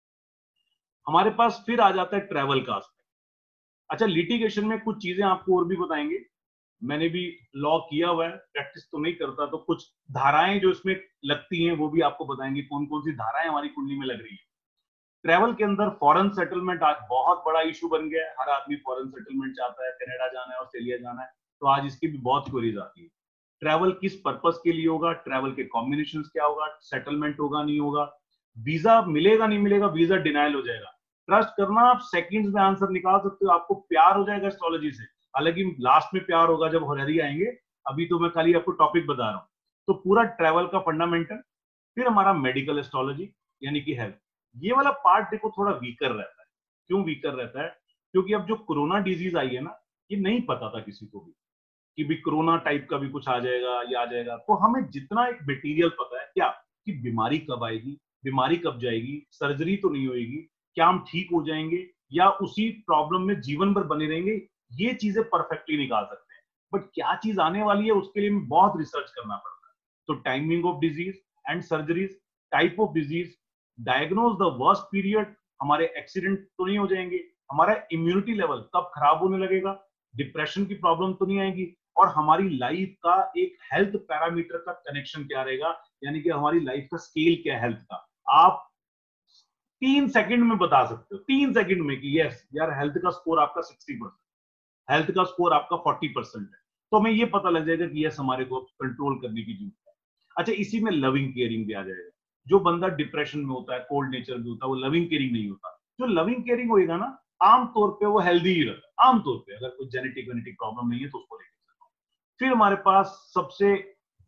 हमारे पास फिर आ जाता है ट्रैवल का आस्पेक्ट। अच्छा, लिटिगेशन में कुछ चीजें आपको और भी बताएंगे, मैंने भी लॉ किया हुआ है, प्रैक्टिस तो नहीं करता, तो कुछ धाराएं जो इसमें लगती हैं वो भी आपको बताएंगे, कौन कौन सी धाराएं हमारी कुंडली में लग रही है। ट्रैवल के अंदर फॉरेन सेटलमेंट आज बहुत बड़ा इशू बन गया है, हर आदमी फॉरेन सेटलमेंट चाहता है, कनाडा जाना है, ऑस्ट्रेलिया जाना है, तो आज इसकी भी बहुत क्वेरीज आती है। ट्रैवल किस पर्पस के लिए होगा, ट्रैवल के कॉम्बिनेशन क्या होगा, सेटलमेंट होगा नहीं होगा, वीजा मिलेगा नहीं मिलेगा, वीजा डिनाइल हो जाएगा। ट्रस्ट करना, आप सेकंड्स में आंसर निकाल सकते हो, आपको प्यार हो जाएगा एस्ट्रोलॉजी से। हालांकि लास्ट में प्यार होगा जब हरिहरी आएंगे, अभी तो मैं खाली आपको टॉपिक बता रहा हूँ। तो पूरा ट्रैवल का फंडामेंटल, फिर हमारा मेडिकल एस्ट्रोलॉजी यानी कि हेल्थ। ये वाला पार्ट देखो थोड़ा वीकर रहता है। क्यों वीकर रहता है? क्योंकि अब जो कोरोना डिजीज आई है ना, ये नहीं पता था किसी को भी कि भी कोरोना टाइप का भी कुछ आ जाएगा, ये आ जाएगा। तो हमें जितना एक मटेरियल पता है क्या, कि बीमारी कब आएगी, बीमारी कब जाएगी, सर्जरी तो नहीं होगी, क्या हम ठीक हो जाएंगे या उसी प्रॉब्लम में जीवन भर बने रहेंगे, ये चीजें परफेक्टली निकाल सकते हैं। बट क्या चीज आने वाली है, उसके लिए बहुत रिसर्च करना पड़ता है। तो timing of disease and surgeries, type of disease, diagnose the worst period, हमारे एक्सीडेंट तो नहीं हो जाएंगे, हमारा इम्यूनिटी लेवल कब खराब होने लगेगा, डिप्रेशन की प्रॉब्लम तो नहीं आएगी, और हमारी लाइफ का एक हेल्थ पैरामीटर का कनेक्शन क्या रहेगा, यानी कि हमारी लाइफ का स्केल क्या है हेल्थ का। आप तीन सेकंड में बता सकते हो, तीन सेकंड में, कि यस यार हेल्थ का स्कोर आपका सिक्सटी परसेंट, हेल्थ का स्कोर आपका फोर्टी परसेंट है, तो हमें ये पता लग जाएगा कि यस हमारे को कंट्रोल करने की जरूरत है। अच्छा, इसी में लविंग केयरिंग भी आ जाएगा। जो बंदा डिप्रेशन में होता है, कोल्ड नेचर में होता है, वो लविंग केयरिंग नहीं होता। जो लविंग केयरिंग होएगा ना, आमतौर पे वो हेल्दी ही रहता है, आमतौर पे, अगर कोई जेनेटिक वेनेटिक प्रॉब्लम नहीं है तो उसको लेकर चलता हूं। फिर हमारे पास सबसे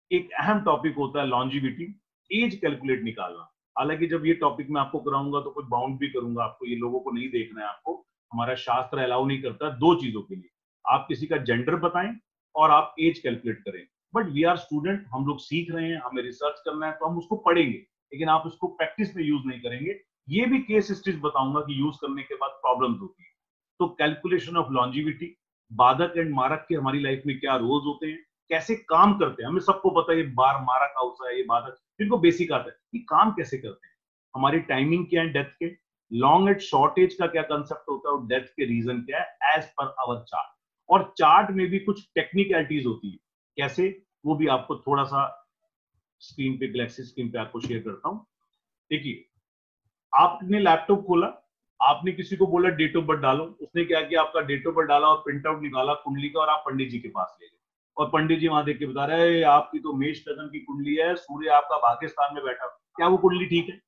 एक अहम टॉपिक होता है लॉन्जिविटी, एज कैलकुलेट निकालना। हालांकि जब ये टॉपिक मैं आपको कराऊंगा तो कुछ बाउंड भी करूंगा आपको, ये लोगों को नहीं देखना है आपको, हमारा शास्त्र अलाउ नहीं करता दो चीजों के लिए, आप किसी का जेंडर बताएं और आप एज कैलकुलेट करें। बट वी आर स्टूडेंट, हम लोग सीख रहे हैं, हमें रिसर्च करना है तो हम उसको पढ़ेंगे, लेकिन आप उसको प्रैक्टिस में यूज नहीं करेंगे। ये भी केस स्टडीज बताऊंगा कि यूज करने के बाद प्रॉब्लम्स होती है। तो कैलकुलेशन ऑफ लॉन्जिविटी, बाधक एंड मारक के हमारी लाइफ में क्या रोल्स होते हैं, कैसे काम करते हैं, हमें सबको पता है ये बार मारक हाउस है, ये बाधक, इनको बेसिक आता है, ये काम कैसे करते हैं, हमारी टाइमिंग क्या है डेथ के, लॉन्ग एंड शॉर्ट एज का क्या कंसेप्ट होता है और डेथ के रीजन क्या है एज पर आवर चार्ट। और चार्ट में भी कुछ टेक्निकलिटीज होती है, कैसे, वो भी आपको थोड़ा सा स्क्रीन पे, गैलेक्सी स्क्रीन पे आपको शेयर करता हूं। देखिए, आपने लैपटॉप खोला, आपने किसी को बोला डेट ऑफ बर्थ डालो, उसने क्या किया, आपका डेट ऑफ बर्थ डाला और प्रिंट आउट निकाला कुंडली का और आप पंडित जी के पास ले गए, और पंडित जी वहां देख के बता रहे हैं आपकी तो मेष लग्न की कुंडली है, सूर्य आपका भाग्यस्थान में बैठा, क्या वो कुंडली ठीक है?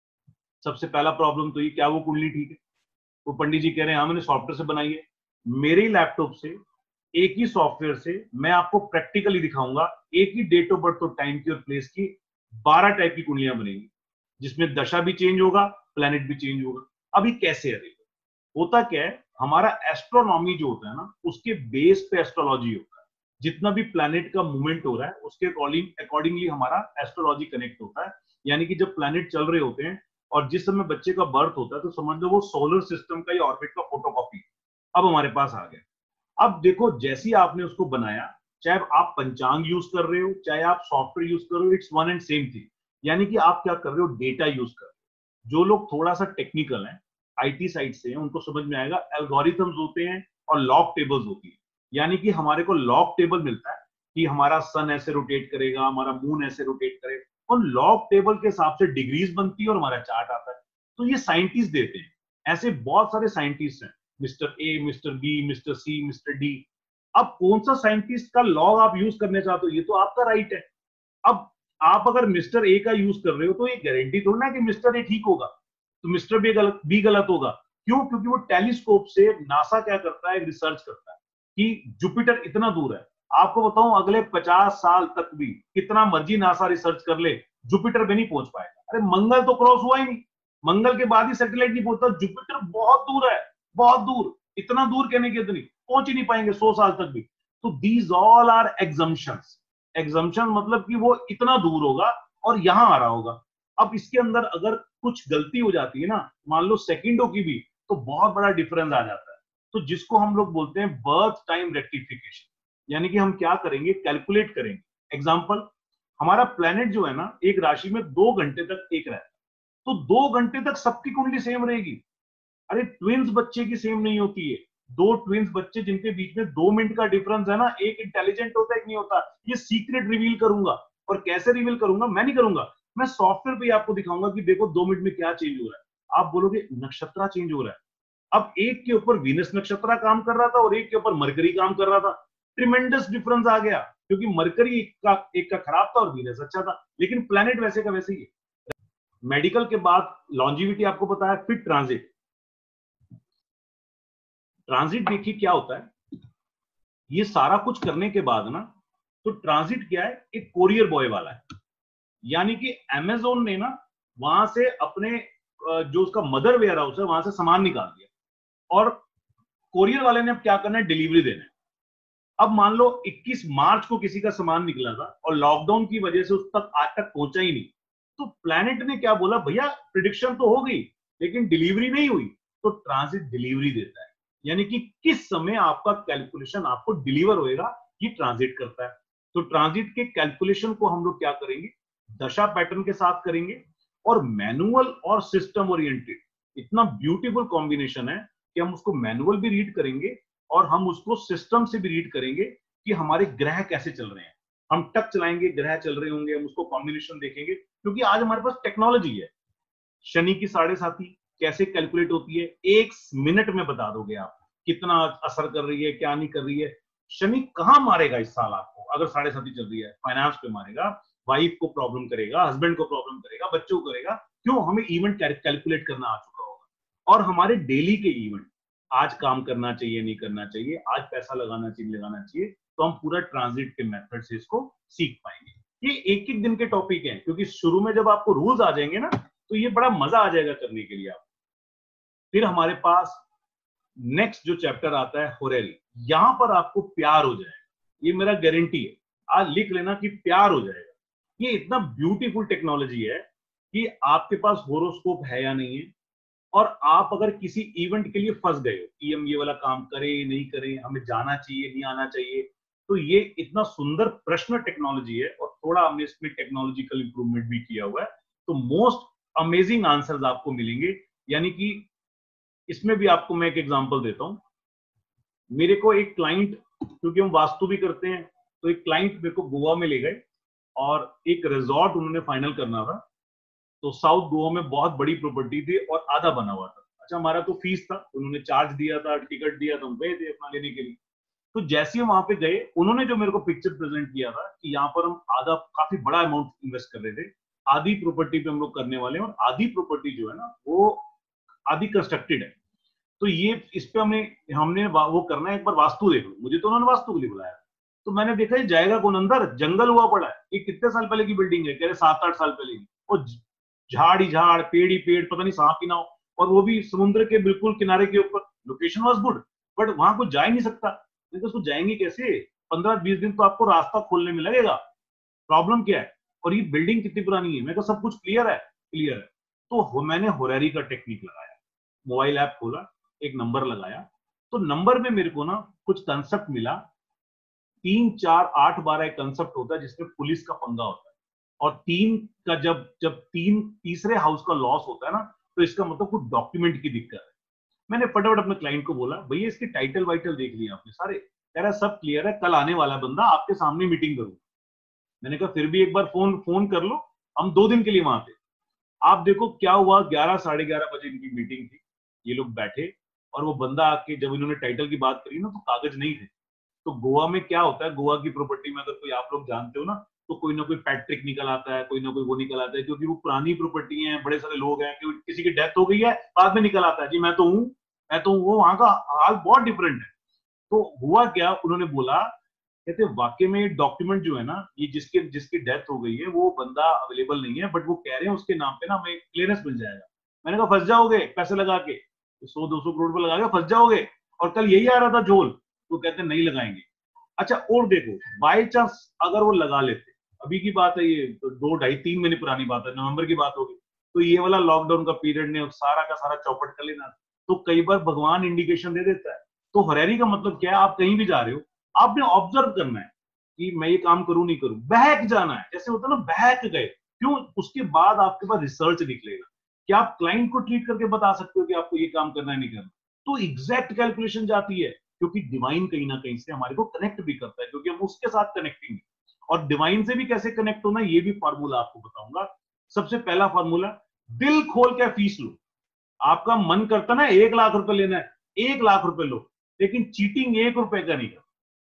सबसे पहला प्रॉब्लम तो ये, क्या वो कुंडली ठीक है? वो पंडित जी कह रहे हैं हाँ मैंने सॉफ्टवेयर से बनाई है। मेरे लैपटॉप से, एक ही सॉफ्टवेयर से मैं आपको प्रैक्टिकली दिखाऊंगा, एक ही डेट ऑफ बर्थ और टाइम की और प्लेस की बारह टाइप की कुंडलियां बनेगी, जिसमें दशा भी चेंज होगा, प्लेनेट भी चेंज होगा। अभी कैसे है? होता क्या है, हमारा एस्ट्रोनॉमी जो होता है ना, उसके बेस पे एस्ट्रोलॉजी होता है। जितना भी प्लैनेट का मूवमेंट हो रहा है उसके अकॉर्डिंग अकॉर्डिंगली हमारा एस्ट्रोलॉजी कनेक्ट होता है। यानी कि जब प्लैनेट चल रहे होते हैं और जिस समय बच्चे का बर्थ होता है तो समझ लो वो सोलर सिस्टम का या ऑर्बिट का फोटोकॉपी अब हमारे पास आ गया। अब देखो, जैसे ही आपने उसको बनाया, चाहे आप पंचांग यूज कर रहे हो चाहे आप सॉफ्टवेयर यूज कर रहे हो, it's one and same thing. यानी कि आप क्या कर रहे हो, डेटा यूज कर रहे हो। जो लोग थोड़ा सा टेक्निकल हैं, आईटी साइड से हैं, उनको समझ में आएगा, एल्गोरिथम्स होते हैं और लॉग टेबल्स होती है। यानी कि हमारे को लॉग टेबल मिलता है कि हमारा सन ऐसे रोटेट करेगा, हमारा मून ऐसे रोटेट करेगा, उन लॉग टेबल के हिसाब से डिग्रीज बनती है और हमारा चार्ट आता है। तो ये साइंटिस्ट देते हैं, ऐसे बहुत सारे साइंटिस्ट हैं, mister A, mister B, mister C, mister D. अब कौन सा साइंटिस्ट का लॉग आप यूज करने चाहते हो, ये तो आपका राइट है। अब आप अगर मिस्टर ए का यूज कर रहे हो तो ये गारंटी थोड़ी ना कि मिस्टर ए ठीक होगा, तो मिस्टर बी गलत बी गलत होगा। क्यों? क्योंकि वो टेलीस्कोप से नासा क्या करता है, रिसर्च करता है कि जुपिटर इतना दूर है। आपको बताऊं, अगले पचास साल तक भी कितना मर्जी नासा रिसर्च कर ले, जुपिटर पे नहीं पहुंच पाएगा। अरे मंगल तो क्रॉस हुआ ही नहीं, मंगल के बाद ही सैटेलाइट नहीं पहुंचता, जुपिटर बहुत दूर है, बहुत दूर, इतना दूर कहने की इतनी पहुंच ही नहीं पाएंगे सौ साल तक भी। तो these all are exemptions. Exemption मतलब कि वो इतना दूर होगा और यहां आ रहा होगा। अब इसके अंदर अगर कुछ गलती हो जाती है ना, मान लो सेकंडों की भी, तो बहुत बड़ा डिफरेंस आ जाता है। तो जिसको हम लोग बोलते हैं बर्थ टाइम रेक्टिफिकेशन। यानी कि हम क्या करेंगे, कैलकुलेट करेंगे। एग्जांपल, हमारा प्लेनेट जो है ना, एक राशि में दो घंटे तक एक रहता है, तो दो घंटे तक सबकी कुंडली सेम रहेगी। अरे ट्विंस बच्चे की सेम नहीं होती है। दो ट्विंस बच्चे जिनके बीच में दो मिनट का डिफरेंस है ना, एक इंटेलिजेंट होता है एक नहीं होता। ये सीक्रेट रिवील करूंगा। और कैसे रिवील करूंगा, मैं नहीं करूंगा, मैं सॉफ्टवेयर पे आपको दिखाऊंगा कि देखो दो मिनट में क्या चेंज हो रहा है। आप बोलोगे नक्षत्र चेंज हो रहा है। अब एक के ऊपर वीनस नक्षत्र काम कर रहा था और एक के ऊपर मरकरी काम कर रहा था, ट्रिमेंडस डिफरेंस आ गया, क्योंकि मरकरी एक का एक का खराब था और वीनस अच्छा था, लेकिन प्लेनेट वैसे का वैसे ही है। मेडिकल के बाद लॉन्जिविटी आपको पता है, फिर ट्रांजिट। ट्रांजिट देखिए क्या होता है, ये सारा कुछ करने के बाद ना, तो ट्रांजिट क्या है, एक कोरियर बॉय वाला है। यानी कि अमेजोन ने ना वहां से अपने जो उसका मदर वेयर हाउस है वहां से सामान निकाल दिया, और कोरियर वाले ने अब क्या करना है, डिलीवरी देना है। अब मान लो इक्कीस मार्च को किसी का सामान निकला था और लॉकडाउन की वजह से उस तक आज तक पहुंचा ही नहीं, तो प्लैनेट ने क्या बोला, भैया प्रिडिक्शन तो हो गई लेकिन डिलीवरी नहीं हुई, तो ट्रांजिट डिलीवरी देता है। यानी कि किस समय आपका कैलकुलेशन आपको डिलीवर होएगा, ये ट्रांजिट करता है। तो ट्रांजिट के कैलकुलेशन को हम लोग क्या करेंगे, दशा पैटर्न के साथ करेंगे, और मैनुअल और सिस्टम ओरिएंटेड, इतना ब्यूटीफुल कॉम्बिनेशन है कि हम उसको मैनुअल भी रीड करेंगे और हम उसको सिस्टम से भी रीड करेंगे कि हमारे ग्रह कैसे चल रहे हैं। हम टक चलाएंगे, ग्रह चल रहे होंगे, हम उसको कॉम्बिनेशन देखेंगे, क्योंकि आज हमारे पास टेक्नोलॉजी है। शनि की साढ़े साथी कैसे कैलकुलेट होती है, एक मिनट में बता दोगे आप कितना असर कर रही है, क्या नहीं कर रही है। शनि कहां मारेगा इस साल आपको, अगर साढ़े साथी चल रही है, फाइनेंस पे मारेगा, वाइफ को प्रॉब्लम करेगा, हस्बैंड को प्रॉब्लम करेगा, बच्चों को करेगा। क्यों? हमें इवेंट कैलकुलेट करना आ चुका होगा। और हमारे डेली के इवेंट, आज काम करना चाहिए नहीं करना चाहिए, आज पैसा लगाना चाहिए लगाना चाहिए, तो हम पूरा ट्रांजिट के मेथड से इसको सीख पाएंगे। ये एक एक दिन के टॉपिक हैं, क्योंकि शुरू में जब आपको रूल्स आ जाएंगे ना तो ये बड़ा मजा आ जाएगा करने के लिए आप। फिर हमारे पास नेक्स्ट जो चैप्टर आता है होरेरी, यहां पर आपको प्यार हो जाएगा, ये मेरा गारंटी है, आज लिख लेना कि प्यार हो जाएगा। ये इतना ब्यूटीफुल टेक्नोलॉजी है कि आपके पास होरोस्कोप है या नहीं है, और आप अगर किसी इवेंट के लिए फंस गए हो कि हम ये वाला काम करें नहीं करें, हमें जाना चाहिए नहीं आना चाहिए, तो ये इतना सुंदर प्रश्न टेक्नोलॉजी है, और थोड़ा हमने इसमें टेक्नोलॉजिकल इंप्रूवमेंट भी किया हुआ है, तो मोस्ट अमेजिंग आंसर्स आपको मिलेंगे। यानी कि इसमें भी आपको मैं एक एग्जांपल देता हूं। मेरे को एक क्लाइंट, क्योंकि हम वास्तु भी करते हैं, तो एक क्लाइंट मेरे को गोवा में ले गए और एक रिजॉर्ट उन्होंने फाइनल करना था। तो साउथ गोवा में बहुत बड़ी प्रॉपर्टी थी और आधा बना हुआ था। अच्छा, हमारा तो फीस था, उन्होंने चार्ज दिया था, टिकट दिया था, हम गए थे अपना लेने के लिए। तो जैसे हम वहां पे गए, उन्होंने जो मेरे को पिक्चर प्रेजेंट किया था कि यहाँ पर हम आधा, काफी बड़ा अमाउंट इन्वेस्ट कर रहे थे, आधी प्रॉपर्टी पे हम लोग करने वाले हैं, और आधी प्रॉपर्टी जो है ना वो आधी कंस्ट्रक्टेड है। तो ये इस पे हमने हमने वो करना है, एक बार वास्तु देख लो। मुझे तो उन्होंने वास्तु के लिए बुलाया, तो मैंने देखा ये जाएगा कौन अंदर, जंगल हुआ पड़ा है, ये कितने साल पहले की बिल्डिंग है, कह रहे सात आठ साल पहले की, और झाड़ ही झाड़, पेड़ ही पेड़, पता नहीं सांप ही ना हो, और वो भी समुद्र के बिल्कुल किनारे के ऊपर। लोकेशन वाज गुड, बट वहां को जा ही नहीं सकता। तो उसको जाएंगे कैसे? पंद्रह बीस दिन तो आपको रास्ता खोलने में लगेगा। प्रॉब्लम क्या है, और ये बिल्डिंग कितनी पुरानी है? मैं कहा सब कुछ क्लियर है, क्लियर है। तो मैंने होरेरी का टेक्निक लगाया, मोबाइल ऐप खोला, एक नंबर लगाया, तो नंबर में मेरे को ना कुछ कंसेप्ट मिला, तीन चार आठ बारह एक कंसेप्ट होता है जिसमें पुलिस का पंगा होता है, और तीन का जब जब तीन तीसरे हाउस का लॉस होता है ना, तो इसका मतलब कुछ डॉक्यूमेंट की दिक्कत है। मैंने फटाफट अपने क्लाइंट को बोला, भैया इसके टाइटल वाइटल देख लिया आपने सारे? कह रहा सब क्लियर है, कल आने वाला बंदा, आपके सामने मीटिंग करूंगा। मैंने कहा फिर भी एक बार फोन फोन कर लो, हम दो दिन के लिए वहां थे। आप देखो क्या हुआ, ग्यारह साढ़े ग्यारह बजे इनकी मीटिंग थी, ये लोग बैठे, और वो बंदा आके जब इन्होंने टाइटल की बात करी ना, तो कागज नहीं थे। तो गोवा में क्या होता है, गोवा की प्रॉपर्टी में अगर कोई आप लोग जानते हो ना, तो कोई ना कोई पैट्रिक निकल आता है, कोई ना कोई वो निकल आता है, क्योंकि वो पुरानी प्रॉपर्टी है, बड़े सारे लोग हैं, किसी की डेथ हो गई है, बाद में निकल आता है जी मैं तो हूँ, मैं तो हूँ। वो वहां का हाल बहुत डिफरेंट है। तो हुआ क्या, उन्होंने बोला, कहते वाकई में डॉक्यूमेंट जो है ना, ये जिसके जिसकी डेथ हो गई है वो बंदा अवेलेबल नहीं है, बट वो कह रहे हैं उसके नाम पे ना हमें क्लियरेंस मिल जाएगा। मैंने कहा फंस जाओगे पैसे लगा के, सौ दो सौ करोड़ रुपए लगा के फंस जाओगे, और कल यही आ रहा था झोल। तो कहते नहीं लगाएंगे। अच्छा, और देखो, बाई चांस अगर वो लगा लेते, अभी की बात है ये, तो दो ढाई तीन महीने पुरानी बात है, नवंबर की बात होगी, तो ये वाला लॉकडाउन का पीरियड ने सारा का सारा चौपट कर लेना। तो कई बार भगवान इंडिकेशन दे देता है। तो होरेरी का मतलब क्या है, आप कहीं भी जा रहे हो, आपने ऑब्जर्व करना है कि मैं ये काम करूं नहीं करूं, बहक जाना है, जैसे होता है ना बहक गए, क्यों? उसके बाद आपके पास रिसर्च निकलेगा कि आप क्लाइंट को ट्रीट करके बता सकते हो कि आपको ये काम करना है नहीं करना। तो एग्जैक्ट कैलकुलेशन जाती है, क्योंकि डिवाइन कहीं ना कहीं से हमारे को कनेक्ट भी करता है, क्योंकि हम उसके साथ कनेक्टिंग है। और डिवाइन से भी कैसे कनेक्ट होना, ये भी फार्मूला आपको बताऊंगा। सबसे पहला फार्मूला, दिल खोल के फीस लो। आपका मन करता ना एक लाख रुपए लेना है, एक लाख रुपए लो, लेकिन चीटिंग एक रुपए का नहीं करता।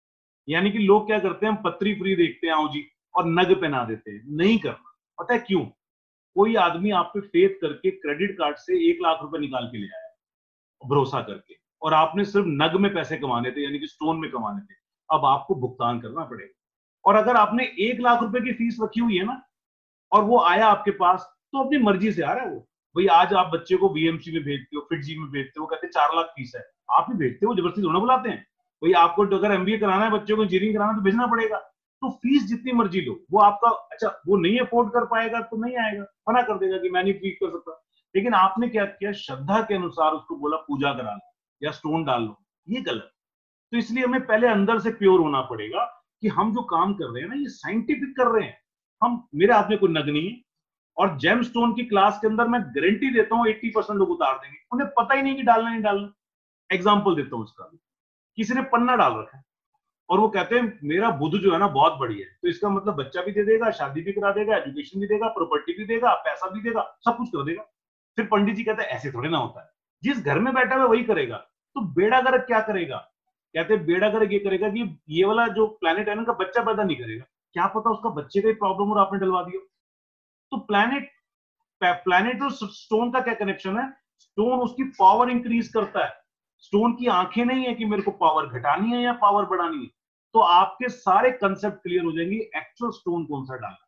यानी कि लोग क्या करते हैं, हम पत्री फ्री देखते हैं, आओ जी, और नग पहना देते हैं। नहीं करना। पता है क्यों? कोई आदमी आप पे फेथ करके क्रेडिट कार्ड से एक लाख रुपए निकाल के ले आया, भरोसा करके, और आपने सिर्फ नग में पैसे कमाने थे, यानी कि स्टोन में कमाने थे। अब आपको भुगतान करना पड़ेगा। और अगर आपने एक लाख रुपए की फीस रखी हुई है ना, और वो आया आपके पास, तो अपनी मर्जी से आ रहा है वो। भाई आज आप बच्चे को बीएमसी में भेजते हो, फिटजी में भेजते हो, कहते हैं चार लाख फीस है, आप ही भेजते हो, जबरदस्ती थोड़ा बुलाते हैं। भाई आपको अगर एमबीए कराना है, बच्चों को इंजीनियरिंग कराना है, तो भेजना पड़ेगा। तो फीस जितनी मर्जी लो, वो आपका, अच्छा वो नहीं अफोर्ड कर पाएगा तो नहीं आएगा, मना कर देगा कि मैं नहीं फीस कर सकता। लेकिन आपने क्या किया, श्रद्धा के अनुसार उसको बोला पूजा करा लो या स्टोन डाल लो, ये गलत। तो इसलिए हमें पहले अंदर से प्योर होना पड़ेगा कि हम जो काम कर रहे हैं ना, ये साइंटिफिक कर रहे हैं। हम, मेरे हाथ में कोई नग नहीं है, और जेम स्टोन की क्लास के अंदर मैं गारंटी देता हूं अस्सी परसेंट लोग उतार देंगे, उन्हें पता ही नहीं कि डालना नहीं डालना। एग्जांपल देता हूं उसका, किसी ने पन्ना डाल रखा है, और वो कहते हैं मेरा बुध जो है ना बहुत बढ़िया है, तो इसका मतलब बच्चा भी दे देगा, शादी भी करा देगा, एजुकेशन भी देगा, प्रॉपर्टी भी देगा, पैसा भी देगा, सब कुछ कर देगा। फिर पंडित जी कहते हैं ऐसे थोड़े ना होता है, जिस घर में बैठा हुआ वही करेगा। तो बेड़ा गर्क क्या करेगा? कहते हैं बेड़ा गर्क ये करेगा कि ये वाला जो प्लेनेट है ना, का बच्चा पैदा नहीं करेगा। क्या पता उसका बच्चे का प्रॉब्लम और आपने डलवा दिया। तो प्लैनेट प्लैनेट और स्टोन का क्या कनेक्शन है? स्टोन उसकी पावर इंक्रीज करता है। स्टोन की आंखें नहीं है कि मेरे को पावर घटानी है या पावर बढ़ानी है। तो आपके सारे कंसेप्ट क्लियर हो जाएंगे, एक्चुअल स्टोन कौन सा डालना है।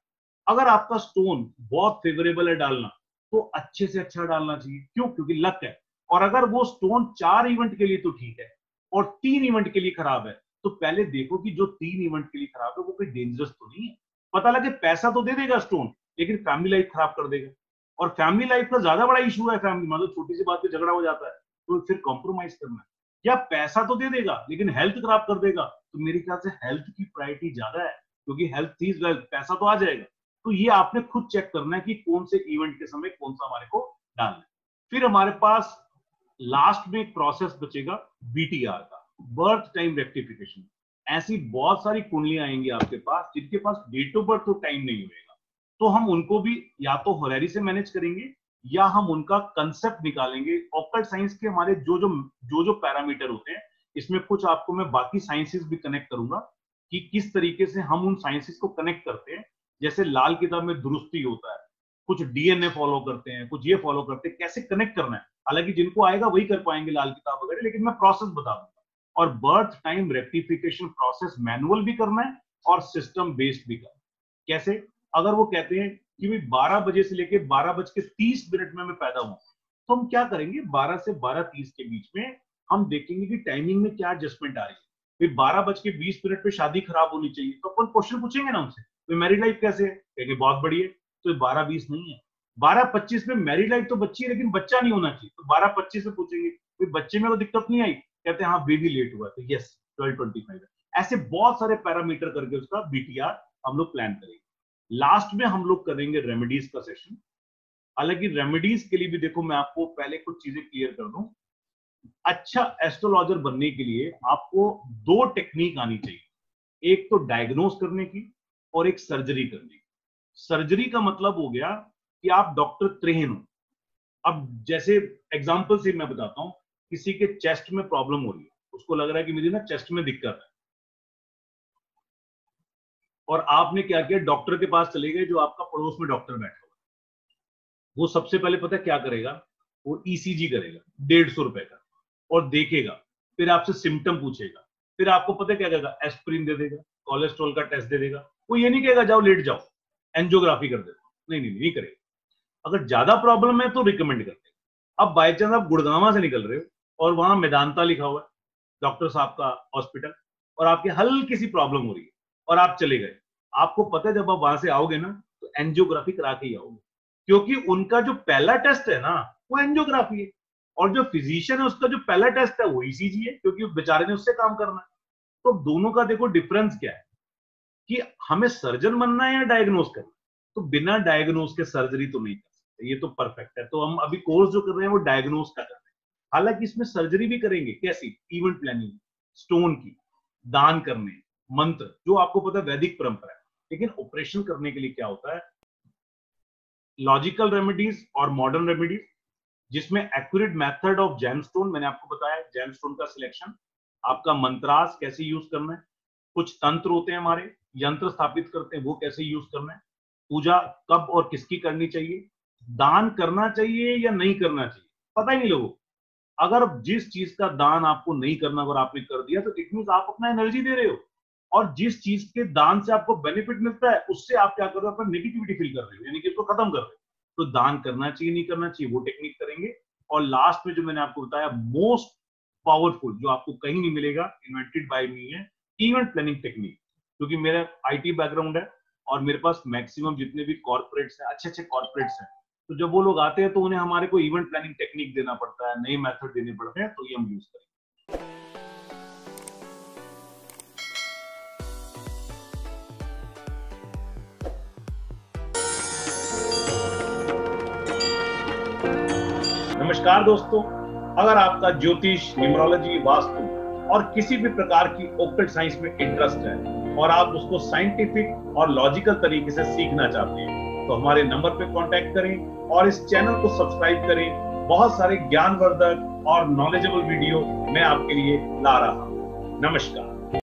अगर आपका स्टोन बहुत फेवरेबल है डालना, तो अच्छे से अच्छा डालना चाहिए। क्यों? क्योंकि लक है। और अगर वो स्टोन चार इवेंट के लिए तो ठीक है और तीन इवेंट के लिए खराब है, तो पहले देखो कि जो तीन इवेंट के लिए खराब है वो कोई डेंजरस तो नहीं है। पता लगे पैसा तो दे देगा स्टोन, लेकिन फैमिली लाइफ खराब कर देगा। और फैमिली लाइफ का ज्यादा बड़ा इशू है, फैमिली मतलब छोटी सी बात पे झगड़ा हो जाता है, तो फिर कॉम्प्रोमाइज करना है। या पैसा तो दे देगा लेकिन हेल्थ खराब कर देगा, तो मेरे ख्याल से हेल्थ की प्रायोरिटी ज्यादा है, क्योंकि हेल्थ इज वेल्थ, पैसा तो आ जाएगा। तो ये आपने खुद चेक करना है कि कौन से इवेंट के समय कौन सा हमारे को डालना है। फिर हमारे पास लास्ट में एक प्रोसेस बचेगा बीटीआर का, बर्थ टाइम रेक्टिफिकेशन। ऐसी बहुत सारी कुंडलियां आएंगी आपके पास जिनके पास डेट ऑफ बर्थ तो टाइम नहीं होगा, तो हम उनको भी या तो होरेरी से मैनेज करेंगे या हम उनका कंसेप्ट निकालेंगे। ऑकल्ट साइंस के हमारे जो जो जो जो पैरामीटर होते हैं, इसमें कुछ आपको मैं बाकी साइंसेस भी कनेक्ट करूंगा कि किस तरीके से हम उन साइंसेस को कनेक्ट करते हैं। जैसे लाल किताब में दुरुस्ती होता है, कुछ डीएनए फॉलो करते हैं, कुछ ये फॉलो करते हैं, कैसे कनेक्ट करना है। हालांकि जिनको आएगा वही कर पाएंगे लाल किताब वगैरह, लेकिन मैं प्रोसेस बता दूंगा। और birth time rectification process manual भी करना है और सिस्टम बेस्ड भी करना है। कैसे? अगर वो कहते हैं कि भाई बारह बजे से लेके बारह बज के तीस मिनट में मैं पैदा हूं, तो हम क्या करेंगे, बारह से बारह तीस के बीच में हम देखेंगे कि टाइमिंग में क्या एडजस्टमेंट आ रही है। फिर बारह बज के बीस मिनट पे शादी खराब होनी चाहिए, तो अपन क्वेश्चन पूछेंगे ना उनसे, तो मैरिड लाइफ कैसे है, कहेंगे बहुत बढ़िया। तो बारह बीस नहीं है, बारह पच्चीस में मैरिड लाइफ तो बच्ची है लेकिन बच्चा नहीं होना चाहिए, तो बारह पच्चीस में पूछेंगे फिर बच्चे में तो दिक्कत नहीं आई, कहते हैं हाँ बेबी लेट हुआ, तो यस ट्वेल्व ट्वेंटी फाइव है। ऐसे बहुत सारे पैरामीटर करके उसका बीटीआर हम लोग प्लान करेंगे। लास्ट में हम लोग करेंगे रेमेडीज का सेशन। हालांकि रेमेडीज के लिए भी देखो, मैं आपको पहले कुछ चीजें क्लियर कर दूं। अच्छा एस्ट्रोलॉजर बनने के लिए आपको दो टेक्निक आनी चाहिए, एक तो डायग्नोस करने की और एक सर्जरी करने की। सर्जरी का मतलब हो गया कि आप डॉक्टर ट्रेन हो। अब जैसे एग्जांपल से मैं बताता हूं, किसी के चेस्ट में प्रॉब्लम हो रही है, उसको लग रहा है कि मुझे ना चेस्ट में दिक्कत है, और आपने क्या किया, डॉक्टर के पास चले गए जो आपका पड़ोस में डॉक्टर बैठा हुआ। वो सबसे पहले पता क्या करेगा, वो ईसीजी करेगा डेढ़ सौ रुपए का और देखेगा, फिर आपसे सिम्टम पूछेगा, फिर आपको पता क्या कहेगा, एस्प्रिन दे देगा, कोलेस्ट्रॉल का टेस्ट दे देगा। वो ये नहीं कहेगा जाओ लेट जाओ एंजियोग्राफी कर देगा, नहीं नहीं नहीं करेगा। अगर ज्यादा प्रॉब्लम है तो रिकमेंड करते हैं। अब बाई चांस आप गुड़गांव से निकल रहे हो और वहां मेदांता लिखा हुआ है डॉक्टर साहब का हॉस्पिटल, और आपकी हल्की सी प्रॉब्लम हो रही है और आप चले गए, आपको पता है जब आप वहां से आओगे ना तो एंजियोग्राफी करा के ही आओगे, क्योंकि उनका जो पहला टेस्ट है ना वो एंजियोग्राफी है, और जो फिजिशियन है उसका जो पहला टेस्ट है वो ईसीजी है, क्योंकि बेचारे ने उससे काम करना है। तो दोनों का देखो डिफरेंस क्या है कि हमें सर्जन बनना है या डायग्नोस करना है। तो बिना डायग्नोस के सर्जरी तो नहीं कर सकते, ये तो परफेक्ट है। तो हम अभी कोर्स जो कर रहे हैं वो डायग्नोस का कर रहे हैं। हालांकि इसमें सर्जरी भी करेंगे, कैसी, इवेंट प्लानिंग, स्टोन की, दान करने, मंत्र, जो आपको पता है वैदिक परंपरा है। लेकिन ऑपरेशन करने के लिए क्या होता है, लॉजिकल रेमेडीज और मॉडर्न रेमेडीज, जिसमें एक्यूरेट मेथड ऑफ जेमस्टोन, मैंने आपको बताया जेमस्टोन का सिलेक्शन, आपका मंत्रास कैसे यूज करना है, कुछ तंत्र होते हैं हमारे, यंत्र स्थापित करते हैं वो कैसे यूज करना है, पूजा कब और किसकी करनी चाहिए, दान करना चाहिए या नहीं करना चाहिए, पता ही नहीं लोगों। अगर जिस चीज का दान आपको नहीं करना अगर आपने कर दिया तो इट मींस आप अपना एनर्जी दे रहे हो, और जिस चीज के दान से आपको बेनिफिट मिलता है उससे आप क्या कर रहे हो, अपना नेगेटिविटी फील कर रहे हो, यानी कि उसको खत्म कर रहे हो। तो दान करना चाहिए नहीं करना चाहिए वो टेक्निक करेंगे। और लास्ट में जो मैंने आपको बताया मोस्ट पावरफुल, जो आपको कहीं नहीं मिलेगा, इन्वेंटेड बाय मी, है इवेंट प्लानिंग टेक्निक। क्योंकि मेरा आईटी बैकग्राउंड है और मेरे पास मैक्सिमम जितने भी कॉर्पोरेट्स हैं, अच्छे अच्छे कॉर्पोरेट्स हैं, तो जब वो लोग आते हैं तो उन्हें हमारे को इवेंट प्लानिंग टेक्निक देना पड़ता है, नए मेथड देने पड़ते हैं, तो ये हम यूज करेंगे। नमस्कार दोस्तों, अगर आपका ज्योतिष, न्यूमरोलॉजी, वास्तु और किसी भी प्रकार की ऑक्कल्ट साइंस में इंटरेस्ट है और आप उसको साइंटिफिक और लॉजिकल तरीके से सीखना चाहते हैं, तो हमारे नंबर पे कांटेक्ट करें और इस चैनल को सब्सक्राइब करें। बहुत सारे ज्ञानवर्धक और नॉलेजेबल वीडियो मैं आपके लिए ला रहा हूं। नमस्कार।